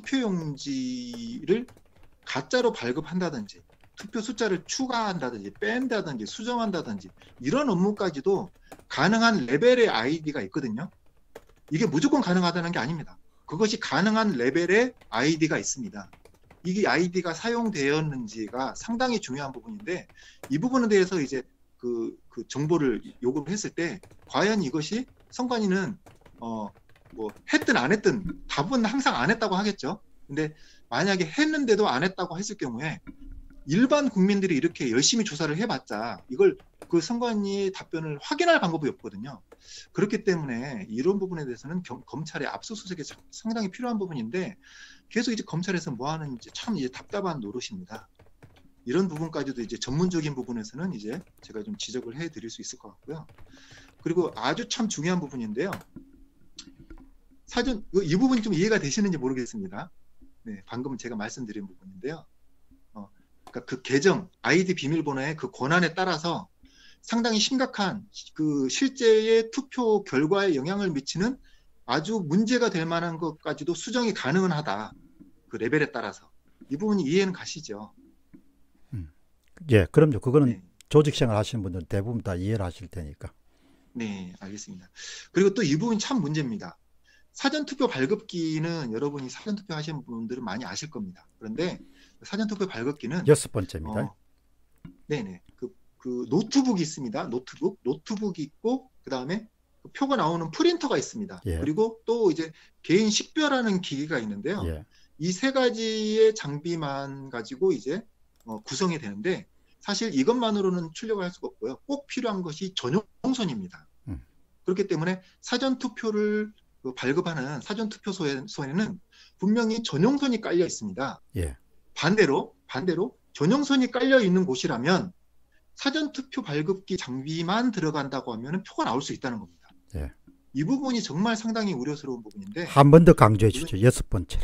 투표용지를 가짜로 발급한다든지 투표 숫자를 추가한다든지 뺀다든지 수정한다든지 이런 업무까지도 가능한 레벨의 아이디가 있거든요. 이게 무조건 가능하다는 게 아닙니다. 그것이 가능한 레벨의 아이디가 있습니다. 이게 아이디가 사용되었는지가 상당히 중요한 부분인데 이 부분에 대해서 이제 그, 그 정보를 요구를 했을 때 과연 이것이 선관위는 어, 뭐 했든 안 했든 답은 항상 안 했다고 하겠죠. 근데 만약에 했는데도 안 했다고 했을 경우에 일반 국민들이 이렇게 열심히 조사를 해봤자 이걸 그 선관위의 답변을 확인할 방법이 없거든요. 그렇기 때문에 이런 부분에 대해서는 경, 검찰의 압수수색이 상당히 필요한 부분인데 계속 이제 검찰에서 뭐 하는지 참 이제 답답한 노릇입니다. 이런 부분까지도 이제 전문적인 부분에서는 이제 제가 좀 지적을 해드릴 수 있을 것 같고요. 그리고 아주 참 중요한 부분인데요. 사전 이 부분이 좀 이해가 되시는지 모르겠습니다. 네, 방금 제가 말씀드린 부분인데요. 어, 그러니까 그 계정 아이디 비밀번호의 그 권한에 따라서 상당히 심각한 그 실제의 투표 결과에 영향을 미치는 아주 문제가 될 만한 것까지도 수정이 가능하다. 그 레벨에 따라서 이 부분이 이해는 가시죠? 음. 예, 그럼요. 그거는 네. 조직생활 하시는 분들은 대부분 다 이해를 하실 테니까. 네, 알겠습니다. 그리고 또 이 부분이 참 문제입니다. 사전투표 발급기는 여러분이 사전투표 하시는 분들은 많이 아실 겁니다. 그런데 사전투표 발급기는 여섯 번째입니다. 어, 네네. 그, 그 노트북이 있습니다. 노트북, 노트북이 있고 그 다음에 그 표가 나오는 프린터가 있습니다. 예. 그리고 또 이제 개인 식별하는 기기가 있는데요. 예. 이 세 가지의 장비만 가지고 이제 어, 구성이 되는데 사실 이것만으로는 출력을 할 수가 없고요. 꼭 필요한 것이 전용선입니다. 음. 그렇기 때문에 사전투표를 그 발급하는 사전투표소에는 분명히 전용선이 깔려 있습니다. 예. 반대로 반대로 전용선이 깔려 있는 곳이라면 사전투표 발급기 장비만 들어간다고 하면 표가 나올 수 있다는 겁니다. 예. 이 부분이 정말 상당히 우려스러운 부분인데 한 번 더 강조해 주시죠. 여섯 번째.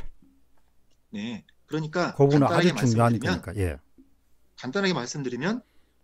네, 그러니까 그 부분은 간단하게 아주 중요한 말씀드리면 거니까. 예. 간단하게 말씀드리면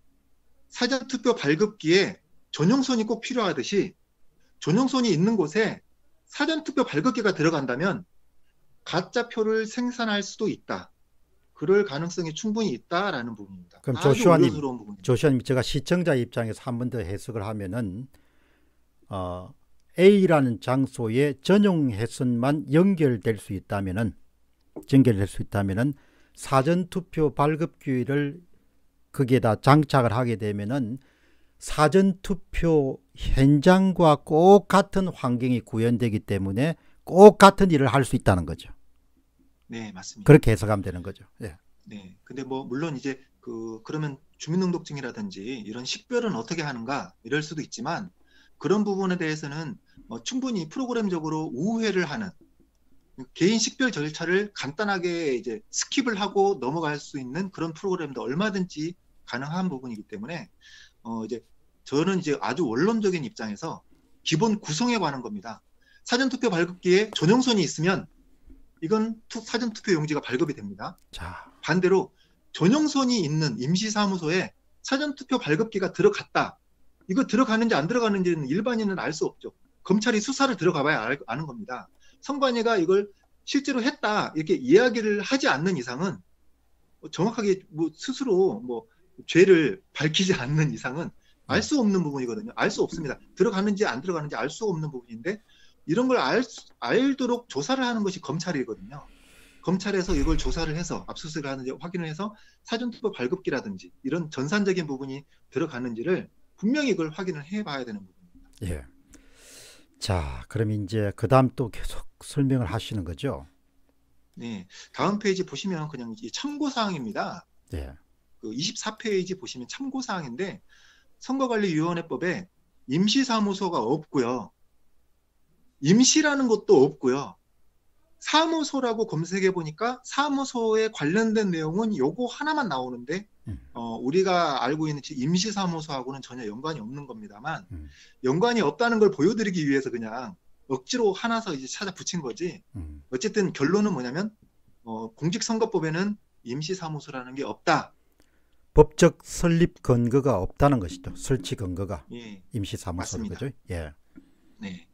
사전투표 발급기에 전용선이 꼭 필요하듯이 전용선이 있는 곳에 사전투표 발급기가 들어간다면 가짜 표를 생산할 수도 있다. 그럴 가능성이 충분히 있다라는 부분입니다. 그럼 아주 조슈아님, 우려스러운 부분입니다. 조슈아님, 제가 시청자 입장에서 한 번 더 해석을 하면은 어, A라는 장소에 전용 회선만 연결될 수 있다면은 연결될 수 있다면은 사전투표 발급기를 거기에다 장착을 하게 되면은 사전투표 현장과 꼭 같은 환경이 구현되기 때문에 꼭 같은 일을 할 수 있다는 거죠. 네, 맞습니다. 그렇게 해석하면 되는 거죠. 예. 네, 근데 뭐 물론 이제 그 그러면 주민등록증이라든지 이런 식별은 어떻게 하는가 이럴 수도 있지만 그런 부분에 대해서는 어, 충분히 프로그램적으로 우회를 하는 개인 식별 절차를 간단하게 이제 스킵을 하고 넘어갈 수 있는 그런 프로그램도 얼마든지 가능한 부분이기 때문에 어, 이제 저는 이제 아주 원론적인 입장에서 기본 구성에 관한 겁니다. 사전투표 발급기에 전용선이 있으면 이건 투, 사전투표 용지가 발급이 됩니다. 자, 반대로 전용선이 있는 임시사무소에 사전투표 발급기가 들어갔다. 이거 들어가는지 안 들어가는지는 일반인은 알 수 없죠. 검찰이 수사를 들어가 봐야 알, 아는 겁니다. 선관위가 이걸 실제로 했다 이렇게 이야기를 하지 않는 이상은 정확하게 뭐 스스로 뭐 죄를 밝히지 않는 이상은 알 수 없는 부분이거든요. 알 수 없습니다. 들어가는지 안 들어가는지 알 수 없는 부분인데 이런 걸 알, 알도록 조사를 하는 것이 검찰이거든요. 검찰에서 이걸 조사를 해서 압수수색을 하는지 확인을 해서 사전투표 발급기라든지 이런 전산적인 부분이 들어가는지를 분명히 이걸 확인을 해봐야 되는 부분입니다. 예. 자, 그럼 이제 그 다음 또 계속 설명을 하시는 거죠? 네, 다음 페이지 보시면 그냥 이 참고사항입니다. 예. 그 이십사 페이지 보시면 참고사항인데 선거관리위원회법에 임시사무소가 없고요. 임시라는 것도 없고요. 사무소라고 검색해 보니까 사무소에 관련된 내용은 요거 하나만 나오는데 음. 어, 우리가 알고 있는 임시사무소하고는 전혀 연관이 없는 겁니다만 음. 연관이 없다는 걸 보여드리기 위해서 그냥 억지로 하나서 이제 찾아 붙인 거지. 음. 어쨌든 결론은 뭐냐면 어, 공직선거법에는 임시사무소라는 게 없다. 법적 설립 근거가 없다는 것이죠. 설치 근거가. 예, 임시사무소는 맞습니다. 거죠. 예. 네.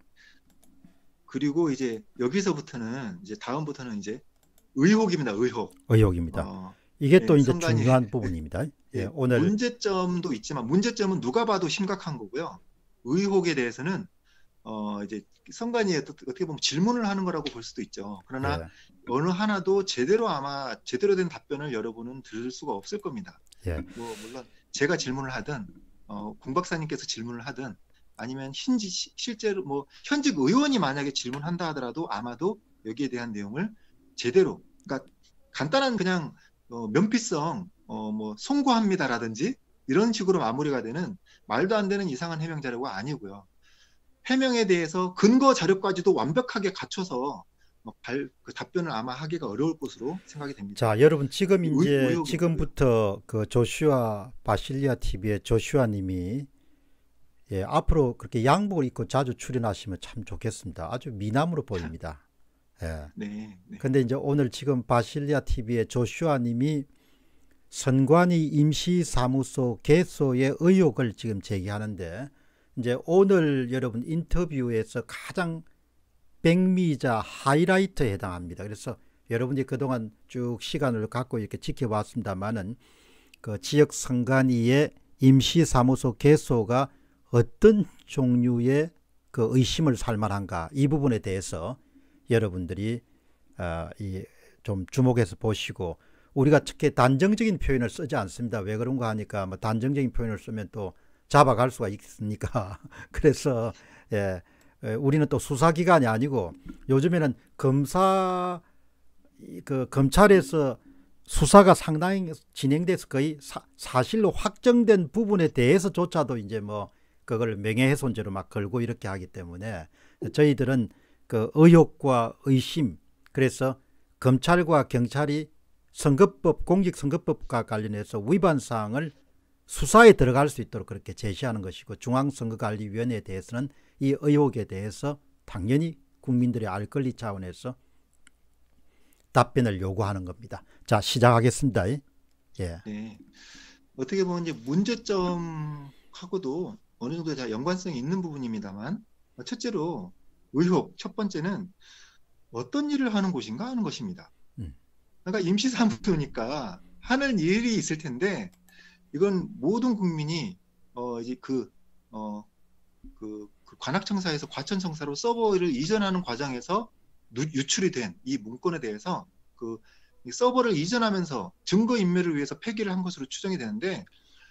그리고 이제 여기서부터는 이제 다음부터는 이제 의혹입니다. 의혹. 의혹입니다. 어, 이게 예, 또 이제 선관위- 중요한 부분입니다. 예, 예, 오늘 문제점도 있지만 문제점은 누가 봐도 심각한 거고요. 의혹에 대해서는 어 이제 선관위에 어떻게 보면 질문을 하는 거라고 볼 수도 있죠. 그러나 예, 어느 하나도 제대로 아마 제대로 된 답변을 여러분은 들을 수가 없을 겁니다. 예. 뭐 물론 제가 질문을 하든 어, 공 박사님께서 질문을 하든 아니면 현지 시- 실제로 뭐 현직 의원이 만약에 질문한다 하더라도 아마도 여기에 대한 내용을 제대로 그러니까 간단한 그냥 어, 면피성 어, 뭐 송구합니다라든지 이런 식으로 마무리가 되는 말도 안 되는 이상한 해명 자료가 아니고요. 해명에 대해서 근거 자료까지도 완벽하게 갖춰서 뭐 발, 그 답변을 아마 하기가 어려울 것으로 생각이 됩니다. 자, 여러분 지금 의- 이제 의혹이 지금부터 그 조슈아 바실리아 티비의 조슈아 님이 예, 앞으로 그렇게 양복을 입고 자주 출연하시면 참 좋겠습니다. 아주 미남으로 보입니다. 예. 네, 네. 근데 이제 오늘 지금 바실리아 티비의 조슈아 님이 선관위 임시사무소 개소의 의혹을 지금 제기하는데 이제 오늘 여러분 인터뷰에서 가장 백미이자 하이라이트에 해당합니다. 그래서 여러분이 그동안 쭉 시간을 갖고 이렇게 지켜봤습니다만은 그 지역 선관위의 임시사무소 개소가 어떤 종류의 그 의심을 살 만한가 이 부분에 대해서 여러분들이 어, 이 좀 주목해서 보시고 우리가 특히 단정적인 표현을 쓰지 않습니다. 왜 그런가 하니까 뭐 단정적인 표현을 쓰면 또 잡아갈 수가 있으니까 그래서 예, 예, 우리는 또 수사기관이 아니고 요즘에는 검사 그 검찰에서 수사가 상당히 진행돼서 거의 사, 사실로 확정된 부분에 대해서조차도 이제 뭐 그걸 명예훼손죄로 막 걸고 이렇게 하기 때문에 저희들은 그 의혹과 의심 그래서 검찰과 경찰이 선거법 공직선거법과 관련해서 위반 사항을 수사에 들어갈 수 있도록 그렇게 제시하는 것이고 중앙선거관리위원회에 대해서는 이 의혹에 대해서 당연히 국민들의 알 권리 차원에서 답변을 요구하는 겁니다. 자, 시작하겠습니다. 예. 네. 어떻게 보면 이제 문제점하고도 어느 정도 다 연관성이 있는 부분입니다만 첫째로 의혹 첫 번째는 어떤 일을 하는 곳인가 하는 것입니다. 음. 그러니까 임시사무소니까 하는 일이 있을 텐데 이건 모든 국민이 어 이제 그 어 그 그 관악청사에서 과천청사로 서버를 이전하는 과정에서 누, 유출이 된 이 문건에 대해서 그 서버를 이전하면서 증거인멸을 위해서 폐기를 한 것으로 추정이 되는데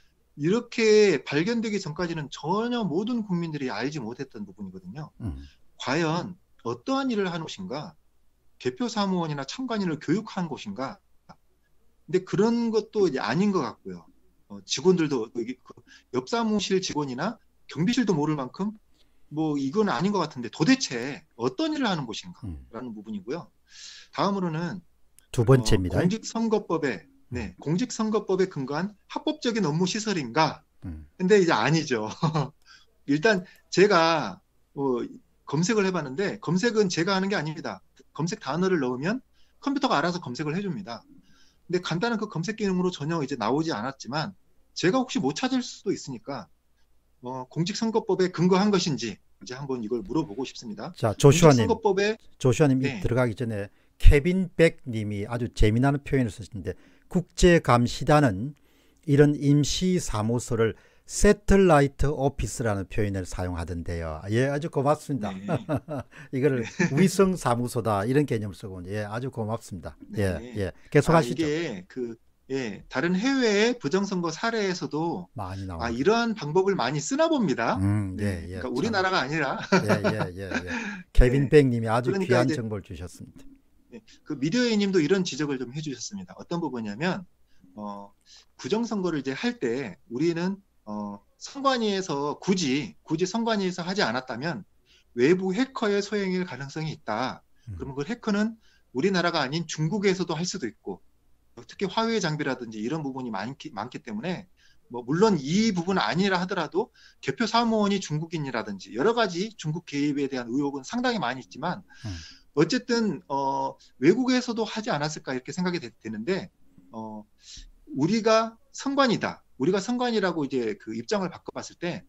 이렇게 발견되기 전까지는 전혀 모든 국민들이 알지 못했던 부분이거든요. 음. 과연 어떠한 일을 하는 곳인가? 개표 사무원이나 참관인을 교육한 곳인가? 근데 그런 것도 이제 아닌 것 같고요. 어, 직원들도 여기 그 옆 사무실 직원이나 경비실도 모를 만큼 뭐 이건 아닌 것 같은데 도대체 어떤 일을 하는 곳인가라는 음. 부분이고요. 다음으로는 두 번째입니다. 어, 공직선거법에 네, 공직선거법에 근거한 합법적인 업무 시설인가? 음. 근데 이제 아니죠. 일단 제가 뭐 검색을 해봤는데 검색은 제가 하는 게 아닙니다. 검색 단어를 넣으면 컴퓨터가 알아서 검색을 해줍니다. 근데 간단한 그 검색 기능으로 전혀 이제 나오지 않았지만 제가 혹시 못 찾을 수도 있으니까 어, 공직선거법에 근거한 것인지 이제 한번 이걸 물어보고 싶습니다. 자, 조슈아님, 공직선거법에 조슈아님 네. 들어가기 전에 케빈 백님이 아주 재미나는 표현을 쓰시는데 국제감시단은 이런 임시사무소를 세틀라이트 오피스라는 표현을 사용하던데요. 예, 아주 고맙습니다. 네. 이거를 위성사무소다 이런 개념을 쓰고 예, 아주 고맙습니다. 예, 네. 예, 아, 계속하시죠. 이게 그 예, 다른 해외의 부정선거 사례에서도 많이 아, 나옵니다. 이러한 방법을 많이 쓰나 봅니다. 음, 네, 예, 예. 그러니까 참. 우리나라가 아니라 예, 예, 예, 예. 케빈 네. 백님이 아주 그러니까 귀한 이제 정보를 주셨습니다. 네, 그 미디어님도 이런 지적을 좀 해주셨습니다. 어떤 부분이냐면 어, 부정선거를 이제 할 때 우리는 어, 선관위에서 굳이 굳이 선관위에서 하지 않았다면 외부 해커의 소행일 가능성이 있다. 음. 그러면 그 해커는 우리나라가 아닌 중국에서도 할 수도 있고 특히 화웨이 장비라든지 이런 부분이 많기, 많기 때문에 뭐 물론 이 부분은 아니라 하더라도 개표 사무원이 중국인이라든지 여러 가지 중국 개입에 대한 의혹은 상당히 많이 있지만 음. 어쨌든 어, 외국에서도 하지 않았을까 이렇게 생각이 되, 되는데 어, 우리가 선관이다. 우리가 선관이라고 이제 그 입장을 바꿔봤을 때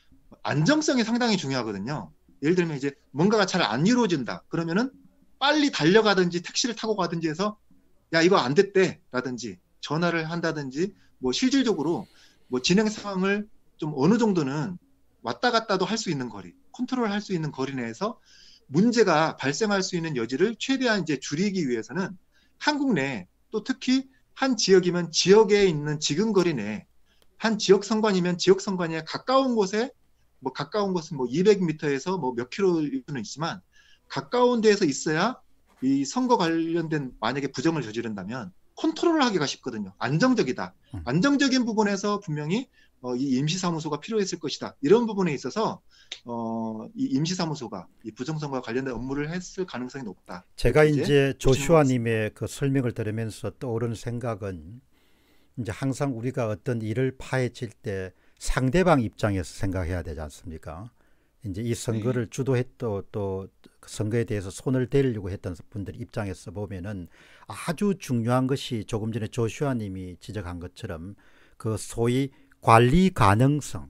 안정성이 상당히 중요하거든요. 예를 들면 이제 뭔가가 잘 안 이루어진다. 그러면은 빨리 달려가든지 택시를 타고 가든지 해서 야 이거 안 됐대 라든지 전화를 한다든지 뭐 실질적으로 뭐 진행 상황을 좀 어느 정도는 왔다 갔다도 할 수 있는 거리, 컨트롤 할 수 있는 거리 내에서 문제가 발생할 수 있는 여지를 최대한 이제 줄이기 위해서는 한국 내 또 특히 한 지역이면 지역에 있는 지근거리 내 한 지역 선관이면 지역 선관위에 가까운 곳에 뭐 가까운 곳은 뭐 이백 미터에서 뭐 몇 킬로일 수는 있지만 가까운 데에서 있어야 이 선거 관련된 만약에 부정을 저지른다면 컨트롤을 하기가 쉽거든요. 안정적이다. 음. 안정적인 부분에서 분명히 어, 이 임시사무소가 필요했을 것이다. 이런 부분에 있어서 어, 이 임시사무소가 이 부정선거와 관련된 업무를 했을 가능성이 높다. 제가 이제 이제 조슈아님의 그 설명을 들으면서 떠오르는 생각은 이제 항상 우리가 어떤 일을 파헤칠 때 상대방 입장에서 생각해야 되지 않습니까? 이제 이 선거를 네. 주도했던 또 선거에 대해서 손을 대려고 했던 분들 입장에서 보면은 아주 중요한 것이 조금 전에 조슈아님이 지적한 것처럼 그 소위 관리 가능성,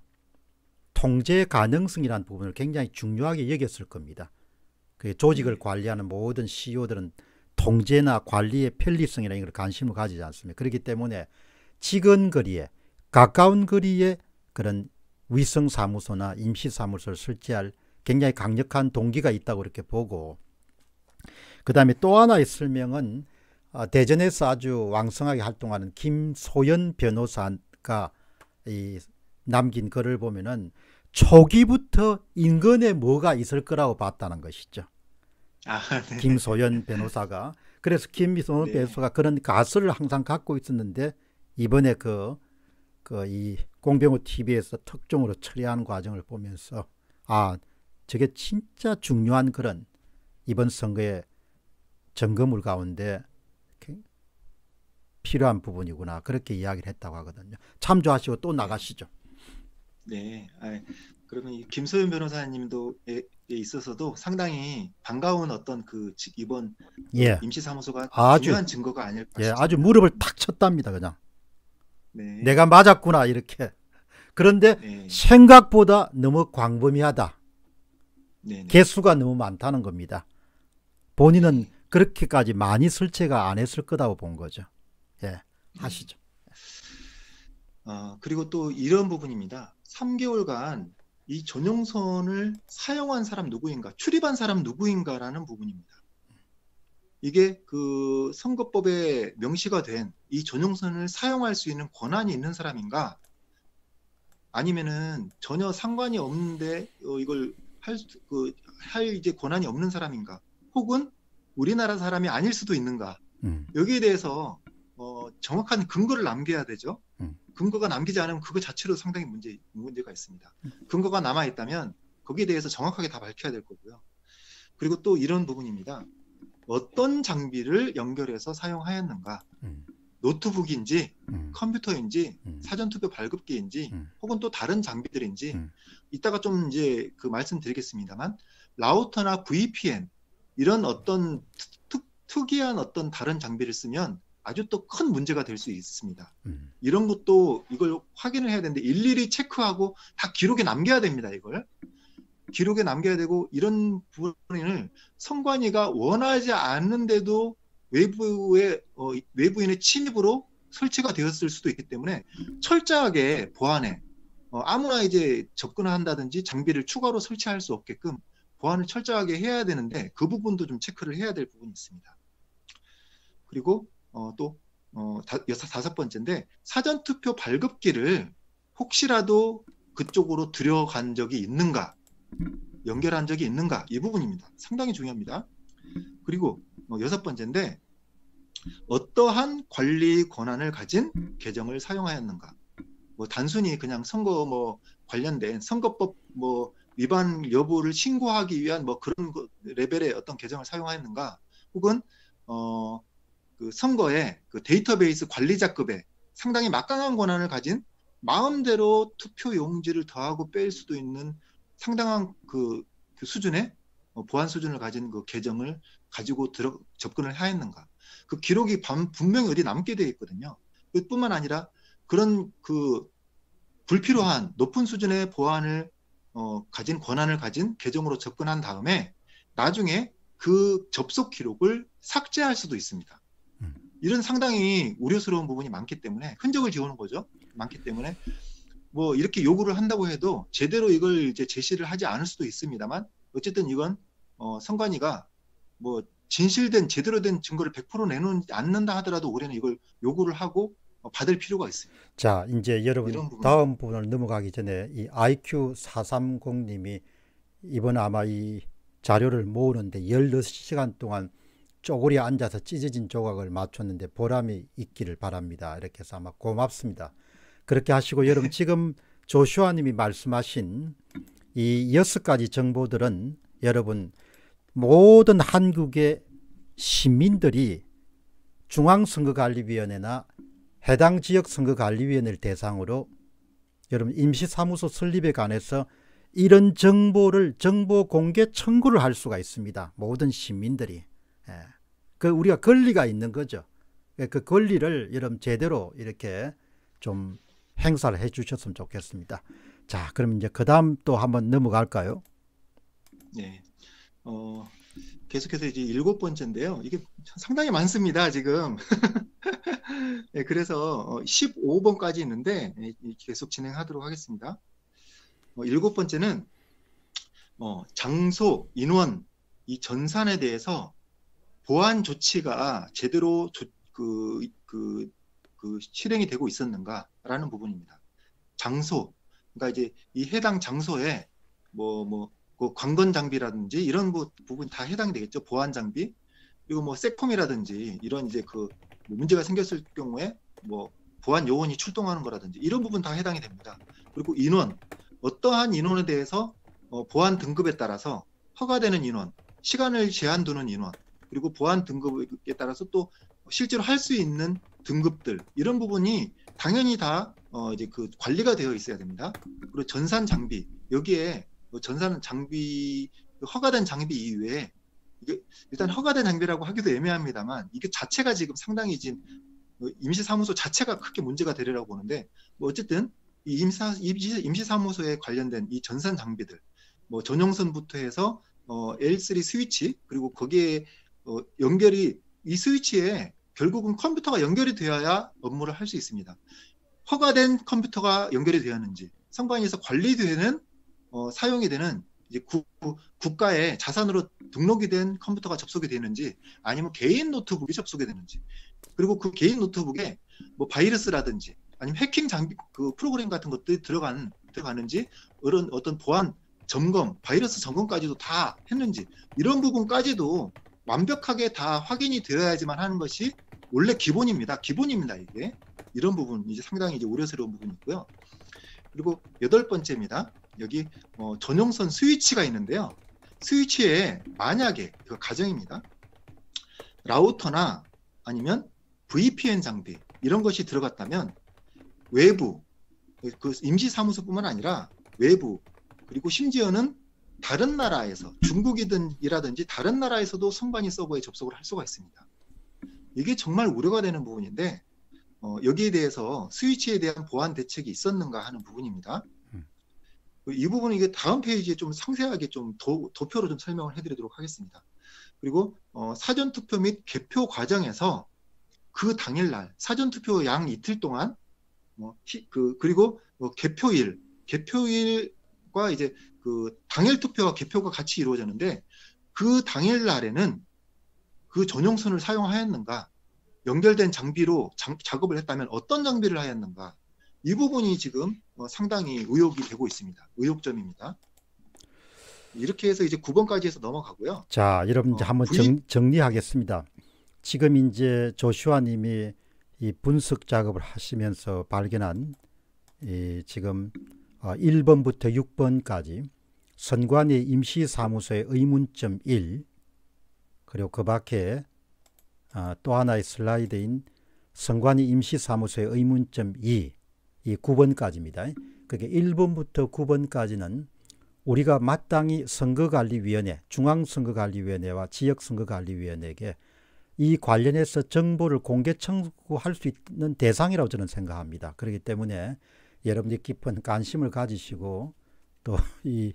통제 가능성이라는 부분을 굉장히 중요하게 여겼을 겁니다. 그 조직을 네. 관리하는 모든 씨이오들은 통제나 관리의 편리성이라는 걸 관심을 가지지 않습니다. 그렇기 때문에 지근 거리에 가까운 거리에 그런 위성사무소나 임시사무소를 설치할 굉장히 강력한 동기가 있다고 이렇게 보고, 그 다음에 또 하나의 설명은 대전에서 아주 왕성하게 활동하는 김소연 변호사가 이 남긴 글을 보면은 초기부터 인근에 뭐가 있을 거라고 봤다는 것이죠. 아, 네. 김소연 변호사가. 그래서 김소연 네. 변호사가 그런 가설을 항상 갖고 있었는데 이번에 그, 그 이 공병호 티비에서 특종으로 처리하는 과정을 보면서 아, 저게 진짜 중요한 그런 이번 선거의 점검물 가운데 필요한 부분이구나. 그렇게 이야기를 했다고 하거든요. 참조하시고 또 나가시죠. 네. 아, 그러면 이 김소연 변호사님도 에, 에 있어서도 상당히 반가운 어떤 그 지- 이번 예, 임시사무소가 아주 중요한 증거가 아닐까 예, 싶습니다. 아주 무릎을 탁 쳤답니다. 그냥 네. 내가 맞았구나 이렇게. 그런데 네. 생각보다 너무 광범위하다. 네. 네. 개수가 너무 많다는 겁니다. 본인은 그렇게까지 많이 설치가 안 했을 거다고 본 거죠. 예, 하시죠. 어, 그리고 또 이런 부분입니다. 삼 개월간 이 전용선을 사용한 사람 누구인가, 출입한 사람 누구인가라는 부분입니다. 이게 그 선거법에 명시가 된 이 전용선을 사용할 수 있는 권한이 있는 사람인가, 아니면은 전혀 상관이 없는데 어, 이걸 할, 그, 할 이제 권한이 없는 사람인가, 혹은 우리나라 사람이 아닐 수도 있는가, 음, 여기에 대해서 어, 정확한 근거를 남겨야 되죠. 음. 근거가 남기지 않으면 그거 자체로 상당히 문제, 문제가 있습니다. 근거가 남아있다면 거기에 대해서 정확하게 다 밝혀야 될 거고요. 그리고 또 이런 부분입니다. 어떤 장비를 연결해서 사용하였는가, 음. 노트북인지 음. 컴퓨터인지 음. 사전투표 발급기인지 음. 혹은 또 다른 장비들인지 음. 이따가 좀 이제 그 말씀드리겠습니다만 라우터나 브이피엔 이런 어떤 특, 특이한 어떤 다른 장비를 쓰면 아주 또 큰 문제가 될 수 있습니다. 음. 이런 것도 이걸 확인을 해야 되는데 일일이 체크하고 다 기록에 남겨야 됩니다. 이걸 기록에 남겨야 되고 이런 부분을 선관위가 원하지 않는데도 외부의 어, 외부인의 침입으로 설치가 되었을 수도 있기 때문에 철저하게 보안에 어, 아무나 이제 접근을 한다든지 장비를 추가로 설치할 수 없게끔 보안을 철저하게 해야 되는데 그 부분도 좀 체크를 해야 될 부분이 있습니다. 그리고 어, 또 어, 다, 여섯, 다섯 번째인데 사전투표 발급기를 혹시라도 그쪽으로 들여간 적이 있는가, 연결한 적이 있는가, 이 부분입니다. 상당히 중요합니다. 그리고 어, 여섯 번째인데 어떠한 관리 권한을 가진 계정을 사용하였는가. 뭐 단순히 그냥 선거 뭐 관련된 선거법 뭐 위반 여부를 신고하기 위한 뭐 그런 레벨의 어떤 계정을 사용하였는가, 혹은 어 그 선거의 그 데이터베이스 관리자급의 상당히 막강한 권한을 가진 마음대로 투표 용지를 더하고 뺄 수도 있는 상당한 그, 그 수준의 어, 보안 수준을 가진 그 계정을 가지고 들어 접근을 하였는가. 그 기록이 반, 분명히 어디 남게 되어 있거든요. 뿐만 아니라 그런 그 불필요한 높은 수준의 보안을 어, 가진 권한을 가진 계정으로 접근한 다음에 나중에 그 접속 기록을 삭제할 수도 있습니다. 음. 이런 상당히 우려스러운 부분이 많기 때문에 흔적을 지우는 거죠. 많기 때문에 뭐 이렇게 요구를 한다고 해도 제대로 이걸 이제 제시를 하지 않을 수도 있습니다만 어쨌든 이건 어, 선관위가 뭐 진실된 제대로 된 증거를 백 퍼센트 내놓지 않는다 하더라도 올해는 이걸 요구를 하고 어, 받을 필요가 있습니다. 자, 이제 여러분 이런 부분. 다음 부분을 넘어가기 전에 이 아이큐 사삼공 님이 이번 아마 이 자료를 모으는데 열여섯 시간 동안 쪼그리 앉아서 찢어진 조각을 맞췄는데 보람이 있기를 바랍니다. 이렇게 해서 아마 고맙습니다. 그렇게 하시고 여러분 지금 조슈아 님이 말씀하신 이 여섯 가지 정보들은 여러분 모든 한국의 시민들이 중앙선거관리위원회나 해당 지역선거관리위원회를 대상으로 여러분 임시사무소 설립에 관해서 이런 정보를 정보 공개 청구를 할 수가 있습니다. 모든 시민들이. 예. 그 우리가 권리가 있는 거죠. 그 권리를 여러분 제대로 이렇게 좀 행사를 해 주셨으면 좋겠습니다. 자, 그럼 이제 그 다음 또 한번 넘어갈까요? 네. 어, 계속해서 이제 일곱 번째인데요. 이게 상당히 많습니다, 지금. 네, 그래서 십오 번까지 있는데 계속 진행하도록 하겠습니다. 어, 일곱 번째는 어, 장소, 인원, 이 전산에 대해서 보안 조치가 제대로 조, 그, 그, 그 실행이 되고 있었는가라는 부분입니다. 장소, 그러니까 이제 이 해당 장소에 뭐, 뭐, 그 관건 장비라든지 이런 부, 부분 다 해당이 되겠죠. 보안 장비. 그리고 뭐 세콤이라든지 이런 이제 그 문제가 생겼을 경우에 뭐 보안 요원이 출동하는 거라든지 이런 부분 다 해당이 됩니다. 그리고 인원, 어떠한 인원에 대해서 어, 보안 등급에 따라서 허가되는 인원, 시간을 제한 두는 인원, 그리고 보안 등급에 따라서 또 실제로 할 수 있는 등급들 이런 부분이 당연히 다 어, 이제 그 관리가 되어 있어야 됩니다. 그리고 전산 장비 여기에 전산 장비 허가된 장비 이외에 이게 일단 허가된 장비라고 하기도 애매합니다만 이게 자체가 지금 상당히 지금 임시사무소 자체가 크게 문제가 되리라고 보는데 뭐 어쨌든 이 임사, 임시사무소에 관련된 이 전산 장비들 뭐 전용선부터 해서 어, 엘 쓰리 스위치 그리고 거기에 어, 연결이 이 스위치에 결국은 컴퓨터가 연결이 되어야 업무를 할 수 있습니다. 허가된 컴퓨터가 연결이 되었는지 선관위에서 관리되는 어, 사용이 되는 이제 구, 국가의 자산으로 등록이 된 컴퓨터가 접속이 되는지 아니면 개인 노트북이 접속이 되는지 그리고 그 개인 노트북에 뭐 바이러스라든지 아니면 해킹 장비 그 프로그램 같은 것들이 들어간 들어가는지 이런 어떤 보안 점검 바이러스 점검까지도 다 했는지 이런 부분까지도 완벽하게 다 확인이 되어야지만 하는 것이 원래 기본입니다. 기본입니다. 이게 이런 부분 이제 상당히 이제 우려스러운 부분이 있고요. 그리고 여덟 번째입니다. 여기 어, 전용선 스위치가 있는데요. 스위치에 만약에 그 가정입니다. 라우터나 아니면 브이피엔 장비 이런 것이 들어갔다면 외부 그 임시사무소뿐만 아니라 외부 그리고 심지어는 다른 나라에서 중국이든이라든지 다른 나라에서도 선관위 서버에 접속을 할 수가 있습니다. 이게 정말 우려가 되는 부분인데 어, 여기에 대해서 스위치에 대한 보안 대책이 있었는가 하는 부분입니다. 음. 이 부분은 이게 다음 페이지에 좀 상세하게 좀 도, 도표로 좀 설명을 해드리도록 하겠습니다. 그리고 어, 사전투표 및 개표 과정에서 그 당일날 사전투표 양 이틀 동안 뭐, 히, 그, 그리고 뭐 개표일, 개표일과 이제 그 당일 투표와 개표가 같이 이루어졌는데 그 당일날에는 그 전용선을 사용하였는가, 연결된 장비로 장, 작업을 했다면 어떤 장비를 하였는가, 이 부분이 지금 어, 상당히 의혹이 되고 있습니다. 의혹점입니다. 이렇게 해서 이제 구 번까지 해서 넘어가고요. 자, 여러분 이제 어, 한번 V- 정, 정리하겠습니다. 지금 이제 조슈아 님이 이 분석 작업을 하시면서 발견한 이 지금 어, 일 번부터 육 번까지 선관위 임시사무소의 의문점 일, 그리고 그 밖에 어, 또 하나의 슬라이드인 선관위 임시사무소의 의문점 이, 이 구 번까지입니다. 그게 일 번부터 구 번까지는 우리가 마땅히 선거관리위원회, 중앙선거관리위원회와 지역선거관리위원회에게 이 관련해서 정보를 공개 청구할 수 있는 대상이라고 저는 생각합니다. 그렇기 때문에 여러분들이 깊은 관심을 가지시고 또 이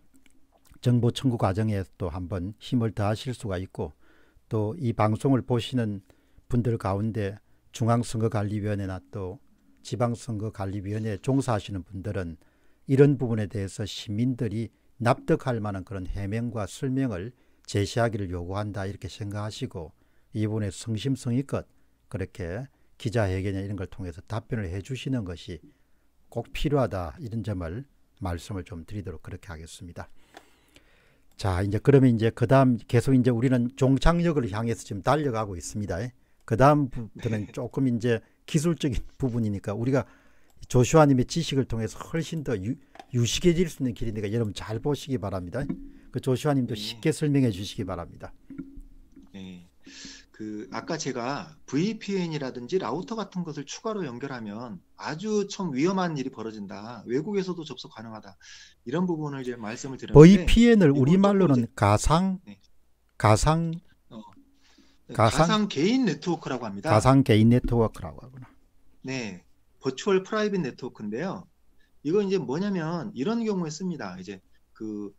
정보 청구 과정에 또 한번 힘을 더하실 수가 있고, 또 이 방송을 보시는 분들 가운데 중앙선거관리위원회나 또 지방선거관리위원회에 종사하시는 분들은 이런 부분에 대해서 시민들이 납득할 만한 그런 해명과 설명을 제시하기를 요구한다, 이렇게 생각하시고 이 부분에 성심성의껏 그렇게 기자회견이나 이런 걸 통해서 답변을 해 주시는 것이 꼭 필요하다, 이런 점을 말씀을 좀 드리도록 그렇게 하겠습니다. 자, 이제 그러면 이제 그 다음 계속 이제 우리는 종착역을 향해서 지금 달려가고 있습니다. 그 다음 부분은 조금 이제 기술적인 부분이니까 우리가 조슈아님의 지식을 통해서 훨씬 더 유, 유식해질 수 있는 길이니까 여러분 잘 보시기 바랍니다. 그 조슈아님도 네. 쉽게 설명해 주시기 바랍니다. 네. 그 아까 제가 브이피엔이라든지 라우터 같은 것을 추가로 연결하면 아주 좀 위험한 일이 벌어진다, 외국에서도 접속 가능하다, 이런 부분을 이제 말씀을 드렸는데 브이피엔을 이건 우리말로는 조금 이제- 가상 네. 가상 어, 네, 가상- 가상 개인 네트워크라고 합니다. 가상 개인 네트워크라고 하구나. 네, 버추얼 프라이빗 네트워크인데요. 이건 이제 뭐냐면 이런 경우에 씁니다. 이제 그,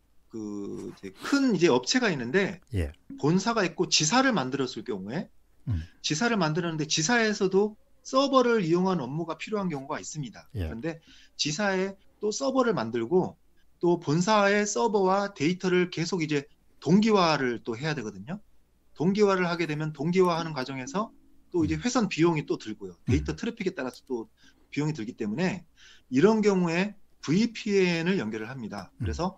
그 이제 큰 이제 업체가 있는데 예. 본사가 있고 지사를 만들었을 경우에 음. 지사를 만들었는데 지사에서도 서버를 이용한 업무가 필요한 경우가 있습니다. 예. 그런데 지사에 또 서버를 만들고 또 본사의 서버와 데이터를 계속 이제 동기화를 또 해야 되거든요. 동기화를 하게 되면 동기화하는 과정에서 또 이제 회선 비용이 또 들고요. 데이터 트래픽에 따라서 또 비용이 들기 때문에 이런 경우에 브이피엔을 연결을 합니다. 그래서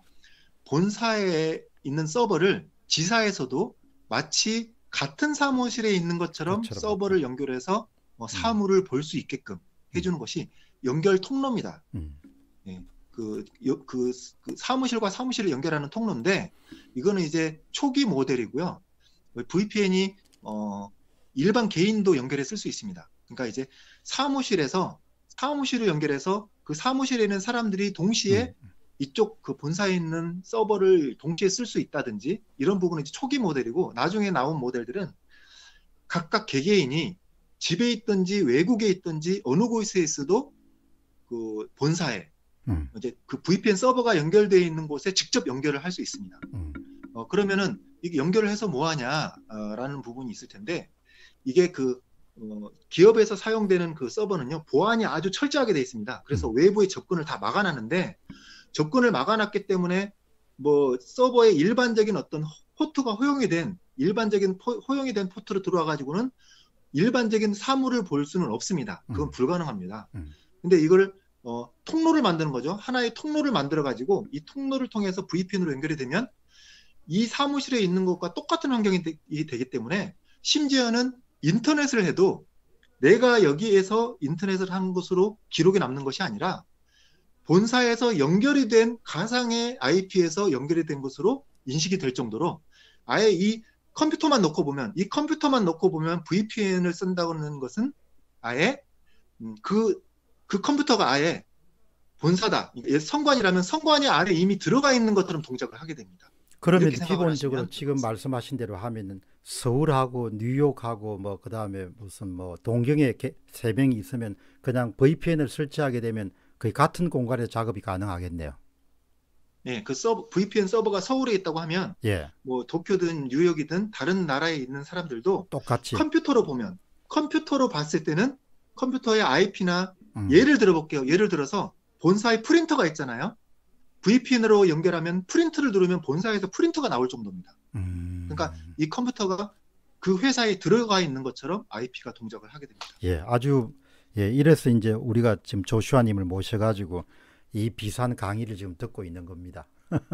본사에 있는 서버를 지사에서도 마치 같은 사무실에 있는 것처럼 그것처럼 서버를 연결해서 어, 사물을 볼 수 있게끔 해주는 것이 연결 통로입니다. 음. 그, 요- 그, 그 사무실과 사무실을 연결하는 통로인데 이거는 이제 초기 모델이고요. 브이피엔이 어, 일반 개인도 연결해 쓸 수 있습니다. 그러니까 이제 사무실에서 사무실을 연결해서 그 사무실에 있는 사람들이 동시에 음. 이쪽 그 본사에 있는 서버를 동시에 쓸 수 있다든지 이런 부분은 이제 초기 모델이고, 나중에 나온 모델들은 각각 개개인이 집에 있든지 외국에 있든지 어느 곳에 있어도 그 본사에 음. 이제 그 브이피엔 서버가 연결되어 있는 곳에 직접 연결을 할 수 있습니다. 음. 어, 그러면은 이게 연결을 해서 뭐 하냐라는 부분이 있을 텐데, 이게 그 어, 기업에서 사용되는 그 서버는요, 보안이 아주 철저하게 되어 있습니다. 그래서 음. 외부의 접근을 다 막아놨는데, 접근을 막아놨기 때문에 뭐 서버에 일반적인 어떤 포트가 허용이 된 일반적인 포, 허용이 된 포트로 들어와 가지고는 일반적인 사물을 볼 수는 없습니다. 그건 음. 불가능합니다. 음. 근데 이걸 어, 통로를 만드는 거죠. 하나의 통로를 만들어 가지고 이 통로를 통해서 브이피엔으로 연결이 되면 이 사무실에 있는 것과 똑같은 환경이 되, 되기 때문에, 심지어는 인터넷을 해도 내가 여기에서 인터넷을 한 것으로 기록이 남는 것이 아니라 본사에서 연결이 된 가상의 아이피에서 연결이 된 것으로 인식이 될 정도로 아예 이 컴퓨터만 놓고 보면 이 컴퓨터만 놓고 보면 브이피엔을 쓴다는 것은 아예 그, 그 컴퓨터가 아예 본사다. 성관이라면 성관이 안에 이미 들어가 있는 것처럼 동작을 하게 됩니다. 그러면 이렇게 생각을 기본적으로 하시면 지금 말씀하신 대로 하면은 서울하고 뉴욕하고 뭐 그다음에 무슨 뭐 동경에 개- 세 명이 있으면 그냥 브이피엔을 설치하게 되면 거의 같은 공간에 작업이 가능하겠네요. 예, 그 서버, 브이피엔 서버가 서울에 있다고 하면 예, 뭐 도쿄든 뉴욕이든 다른 나라에 있는 사람들도 똑같이. 컴퓨터로 보면 컴퓨터로 봤을 때는 컴퓨터의 아이피나 음, 예를 들어볼게요. 예를 들어서 본사에 프린터가 있잖아요. 브이피엔으로 연결하면 프린트를 누르면 본사에서 프린터가 나올 정도입니다. 음, 그러니까 이 컴퓨터가 그 회사에 들어가 있는 것처럼 아이피가 동작을 하게 됩니다. 예, 아주 예, 이래서 이제 우리가 지금 조슈아님을 모셔가지고 이 비싼 강의를 지금 듣고 있는 겁니다.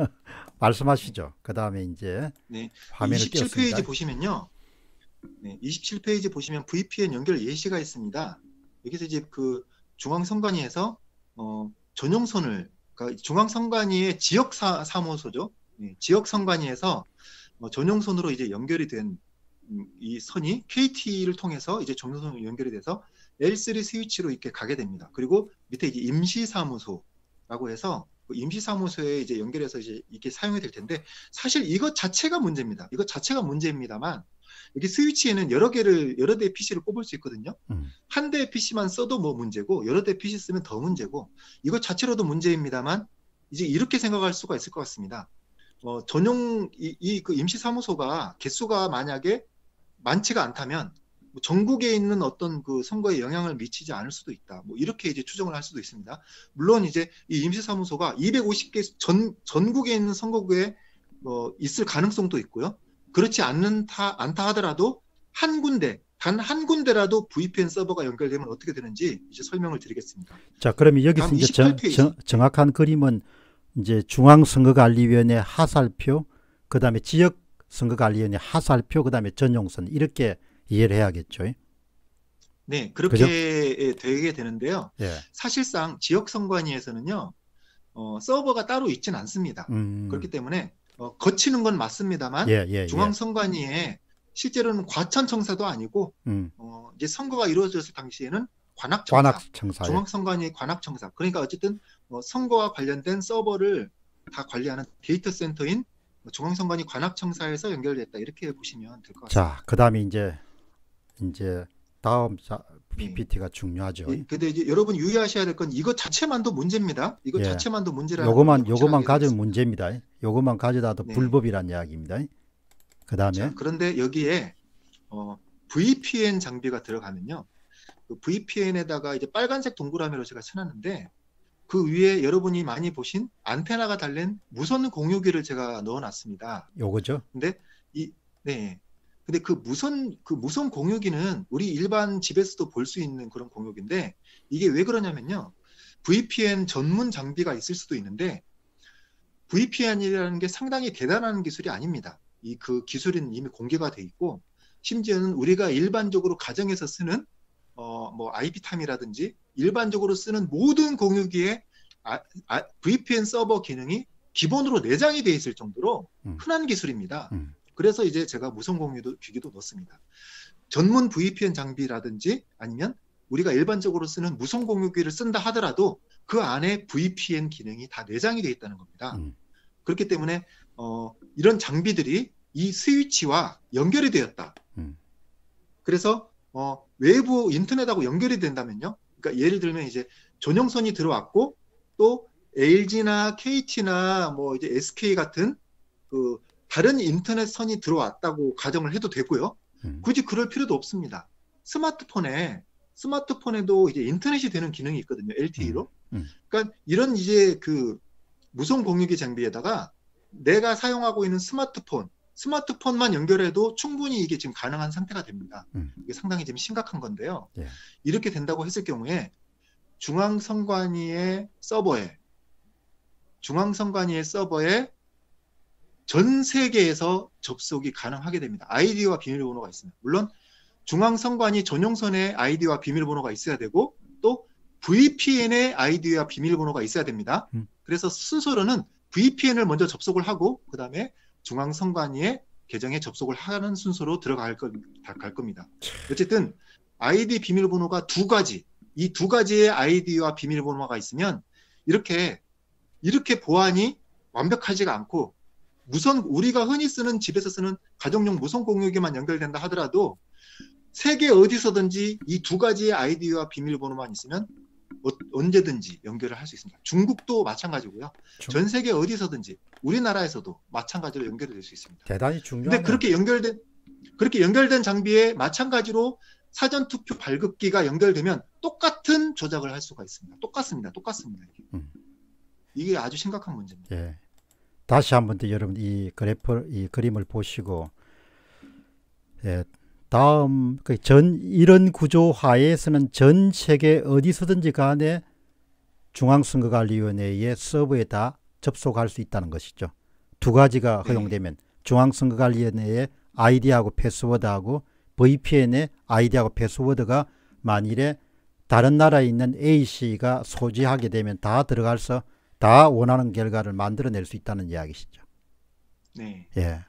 말씀하시죠. 그 다음에 이제 네, 화면을 이십칠 띄웠습니다. 페이지 보시면요. 네, 이십칠 페이지 보시면 브이피엔 연결 예시가 있습니다. 여기서 이제 그 중앙선관위에서 어, 전용선을 그러니까 중앙선관위의 지역 사, 사무소죠. 네, 지역 선관위에서 어, 전용선으로 이제 연결이 된 이 선이 케이티를 통해서 이제 전용선으로 연결이 돼서 엘쓰리 스위치로 이렇게 가게 됩니다. 그리고 밑에 이제 임시사무소라고 해서 그 임시사무소에 이제 연결해서 이제 이렇게 사용이 될 텐데 사실 이것 자체가 문제입니다. 이것 자체가 문제입니다만 여기 스위치에는 여러 개를 여러 대의 피시를 꼽을 수 있거든요. 음, 한 대의 피시만 써도 뭐 문제고 여러 대의 피시 쓰면 더 문제고 이것 자체로도 문제입니다만 이제 이렇게 생각할 수가 있을 것 같습니다. 어, 전용 이, 이 그 임시사무소가 개수가 만약에 많지가 않다면 뭐 전국에 있는 어떤 그 선거에 영향을 미치지 않을 수도 있다. 뭐 이렇게 이제 추정을 할 수도 있습니다. 물론 이제 이 임시사무소가 이백오십 개 전 전국에 있는 선거구에 뭐 있을 가능성도 있고요. 그렇지 않는다 않다 하더라도 한 군데 단 한 군데라도 브이피엔 서버가 연결되면 어떻게 되는지 이제 설명을 드리겠습니다. 자, 그러면 여기서 다음 이제 정, 이십팔 페이지. 정, 정확한 그림은 이제 중앙선거관리위원회 하살표, 그 다음에 지역선거관리위원회 하살표, 그 다음에 전용선 이렇게 이해를 해야겠죠. 네, 그렇게 되게 되는데요. 예, 사실상 지역선관위에서는요, 어, 서버가 따로 있진 않습니다. 음, 그렇기 때문에 어, 거치는 건 맞습니다만 예, 예, 예, 중앙선관위에 실제로는 과천청사도 아니고 음, 어, 이제 선거가 이루어졌을 당시에는 관악청사, 관악청사. 중앙선관위의 관악청사. 그러니까 어쨌든 어, 선거와 관련된 서버를 다 관리하는 데이터 센터인 중앙선관위 관악청사에서 연결됐다 이렇게 보시면 될 것 같습니다. 자, 그 다음에 이제 이제 다음 자, 네. 피피티가 중요하죠. 예, 근데 이제 여러분 유의하셔야 될 건 이거 자체만도 문제입니다. 이거 예. 자체만도 문제라는 요거만 걸 요거만 확실하게 가지면 되겠습니다. 문제입니다. 요거만 가져다도 네. 불법이란 이야기입니다. 그 다음에 자, 그런데 여기에 어, 브이피엔 장비가 들어가면요. 그 브이피엔에다가 이제 빨간색 동그라미로 제가 쳐놨는데 그 위에 여러분이 많이 보신 안테나가 달린 무선 공유기를 제가 넣어놨습니다. 요거죠. 근데 이 네. 근데 그 무선 그 무선 공유기는 우리 일반 집에서도 볼 수 있는 그런 공유기인데 이게 왜 그러냐면요. 브이피엔 전문 장비가 있을 수도 있는데 브이피엔이라는 게 상당히 대단한 기술이 아닙니다. 이 그 기술은 이미 공개가 돼 있고 심지어는 우리가 일반적으로 가정에서 쓰는 어 뭐 아이피탐이라든지 일반적으로 쓰는 모든 공유기에 아, 아, 브이피엔 서버 기능이 기본으로 내장이 돼 있을 정도로 음. 흔한 기술입니다. 음. 그래서 이제 제가 무선 공유도 기기도 넣습니다. 전문 브이피엔 장비라든지 아니면 우리가 일반적으로 쓰는 무선 공유기를 쓴다 하더라도 그 안에 브이피엔 기능이 다 내장이 돼 있다는 겁니다. 음. 그렇기 때문에 어, 이런 장비들이 이 스위치와 연결이 되었다. 음. 그래서 어, 외부 인터넷하고 연결이 된다면요. 그러니까 예를 들면 이제 전용선이 들어왔고 또 엘지나 케이티나 뭐 이제 에스케이 같은 그 다른 인터넷 선이 들어왔다고 가정을 해도 되고요. 음. 굳이 그럴 필요도 없습니다. 스마트폰에 스마트폰에도 이제 인터넷이 되는 기능이 있거든요. 엘티이로. 음. 음. 그러니까 이런 이제 그 무선 공유기 장비에다가 내가 사용하고 있는 스마트폰, 스마트폰만 연결해도 충분히 이게 지금 가능한 상태가 됩니다. 음. 이게 상당히 지금 심각한 건데요. 예. 이렇게 된다고 했을 경우에 중앙선관위의 서버에 중앙선관위의 서버에 전 세계에서 접속이 가능하게 됩니다. 아이디와 비밀번호가 있습니다. 물론 중앙선관위 전용선에 아이디와 비밀번호가 있어야 되고 또 브이피엔의 아이디와 비밀번호가 있어야 됩니다. 음. 그래서 순서로는 브이피엔을 먼저 접속을 하고 그 다음에 중앙선관위의 계정에 접속을 하는 순서로 들어갈 거, 갈 겁니다. 어쨌든 아이디 비밀번호가 두 가지, 이 두 가지의 아이디와 비밀번호가 있으면 이렇게 이렇게 보안이 완벽하지가 않고 무선 우리가 흔히 쓰는 집에서 쓰는 가정용 무선 공유기만 연결된다 하더라도 세계 어디서든지 이 두 가지의 아이디와 비밀번호만 있으면 어, 언제든지 연결을 할 수 있습니다. 중국도 마찬가지고요. 중- 전 세계 어디서든지 우리나라에서도 마찬가지로 연결이 될 수 있습니다. 대단히 중요하네요. 근데 그렇게 연결된 그렇게 연결된 장비에 마찬가지로 사전 투표 발급기가 연결되면 똑같은 조작을 할 수가 있습니다. 똑같습니다. 똑같습니다. 이게, 음. 이게 아주 심각한 문제입니다. 예. 다시 한 번 더 여러분 이 그래프 이 그림을 보시고 예, 다음 그 전 이런 구조 하에서는 전 세계 어디서든지 간에 중앙선거관리위원회의 서버에 다 접속할 수 있다는 것이죠. 두 가지가 네. 허용되면 중앙선거관리위원회의 아이디하고 패스워드하고 브이피엔의 아이디하고 패스워드가 만일에 다른 나라에 있는 A씨가 소지하게 되면 다 들어가서 다 원하는 결과를 만들어낼 수 있다는 이야기시죠. 네. 예.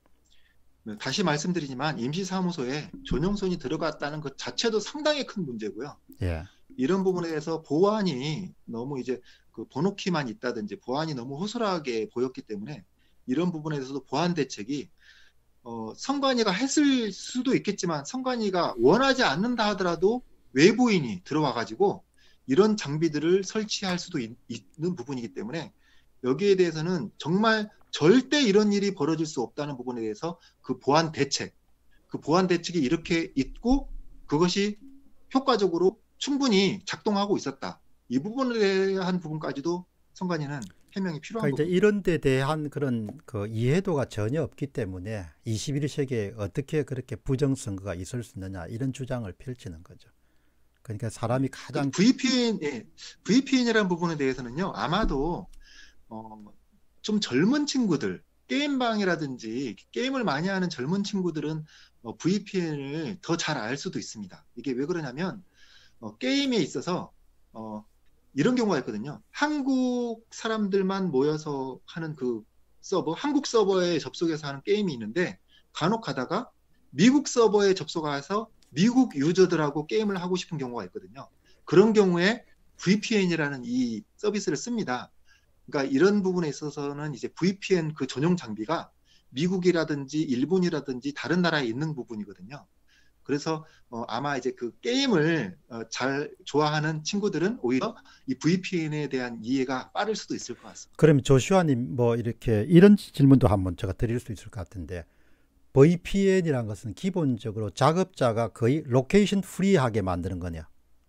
다시 말씀드리지만 임시사무소에 전용선이 들어갔다는 것 자체도 상당히 큰 문제고요. 예. 이런 부분에 대해서 보안이 너무 이제 그 번호키만 있다든지 보안이 너무 허술하게 보였기 때문에 이런 부분에 대해서도 보안 대책이 어, 선관위가 했을 수도 있겠지만 선관위가 원하지 않는다 하더라도 외부인이 들어와 가지고 이런 장비들을 설치할 수도 있, 있는 부분이기 때문에 여기에 대해서는 정말 절대 이런 일이 벌어질 수 없다는 부분에 대해서 그 보안 대책, 그 보안 대책이 이렇게 있고 그것이 효과적으로 충분히 작동하고 있었다. 이 부분에 대한 부분까지도 선관위는 해명이 필요한 그러니까 이제 부분. 이런 데 대한 그런 그 이해도가 전혀 없기 때문에 이십일 세기에 어떻게 그렇게 부정선거가 있을 수 있느냐 이런 주장을 펼치는 거죠. 그러니까 사람이 가장 브이피엔, 예, 브이피엔이라는 부분에 대해서는요, 아마도 어, 좀 젊은 친구들, 게임방이라든지 게임을 많이 하는 젊은 친구들은 어, 브이피엔을 더 잘 알 수도 있습니다. 이게 왜 그러냐면 어, 게임에 있어서 어, 이런 경우가 있거든요. 한국 사람들만 모여서 하는 그 서버, 한국 서버에 접속해서 하는 게임이 있는데 간혹 가다가 미국 서버에 접속해서 미국 유저들하고 게임을 하고 싶은 경우가 있거든요. 그런 경우에 브이피엔이라는 이 서비스를 씁니다. 그러니까 이런 부분에 있어서는 이제 브이피엔 그 전용 장비가 미국이라든지 일본이라든지 다른 나라에 있는 부분이거든요. 그래서 어, 아마 이제 그 게임을 어, 잘 좋아하는 친구들은 오히려 이 브이피엔에 대한 이해가 빠를 수도 있을 것 같습니다. 그럼 조슈아님 뭐 이렇게 이런 질문도 한번 제가 드릴 수 있을 것 같은데 브이피엔이라는 것은 기본적으로 작업자가 거의 로케이션 프리하게 만드는 거냐?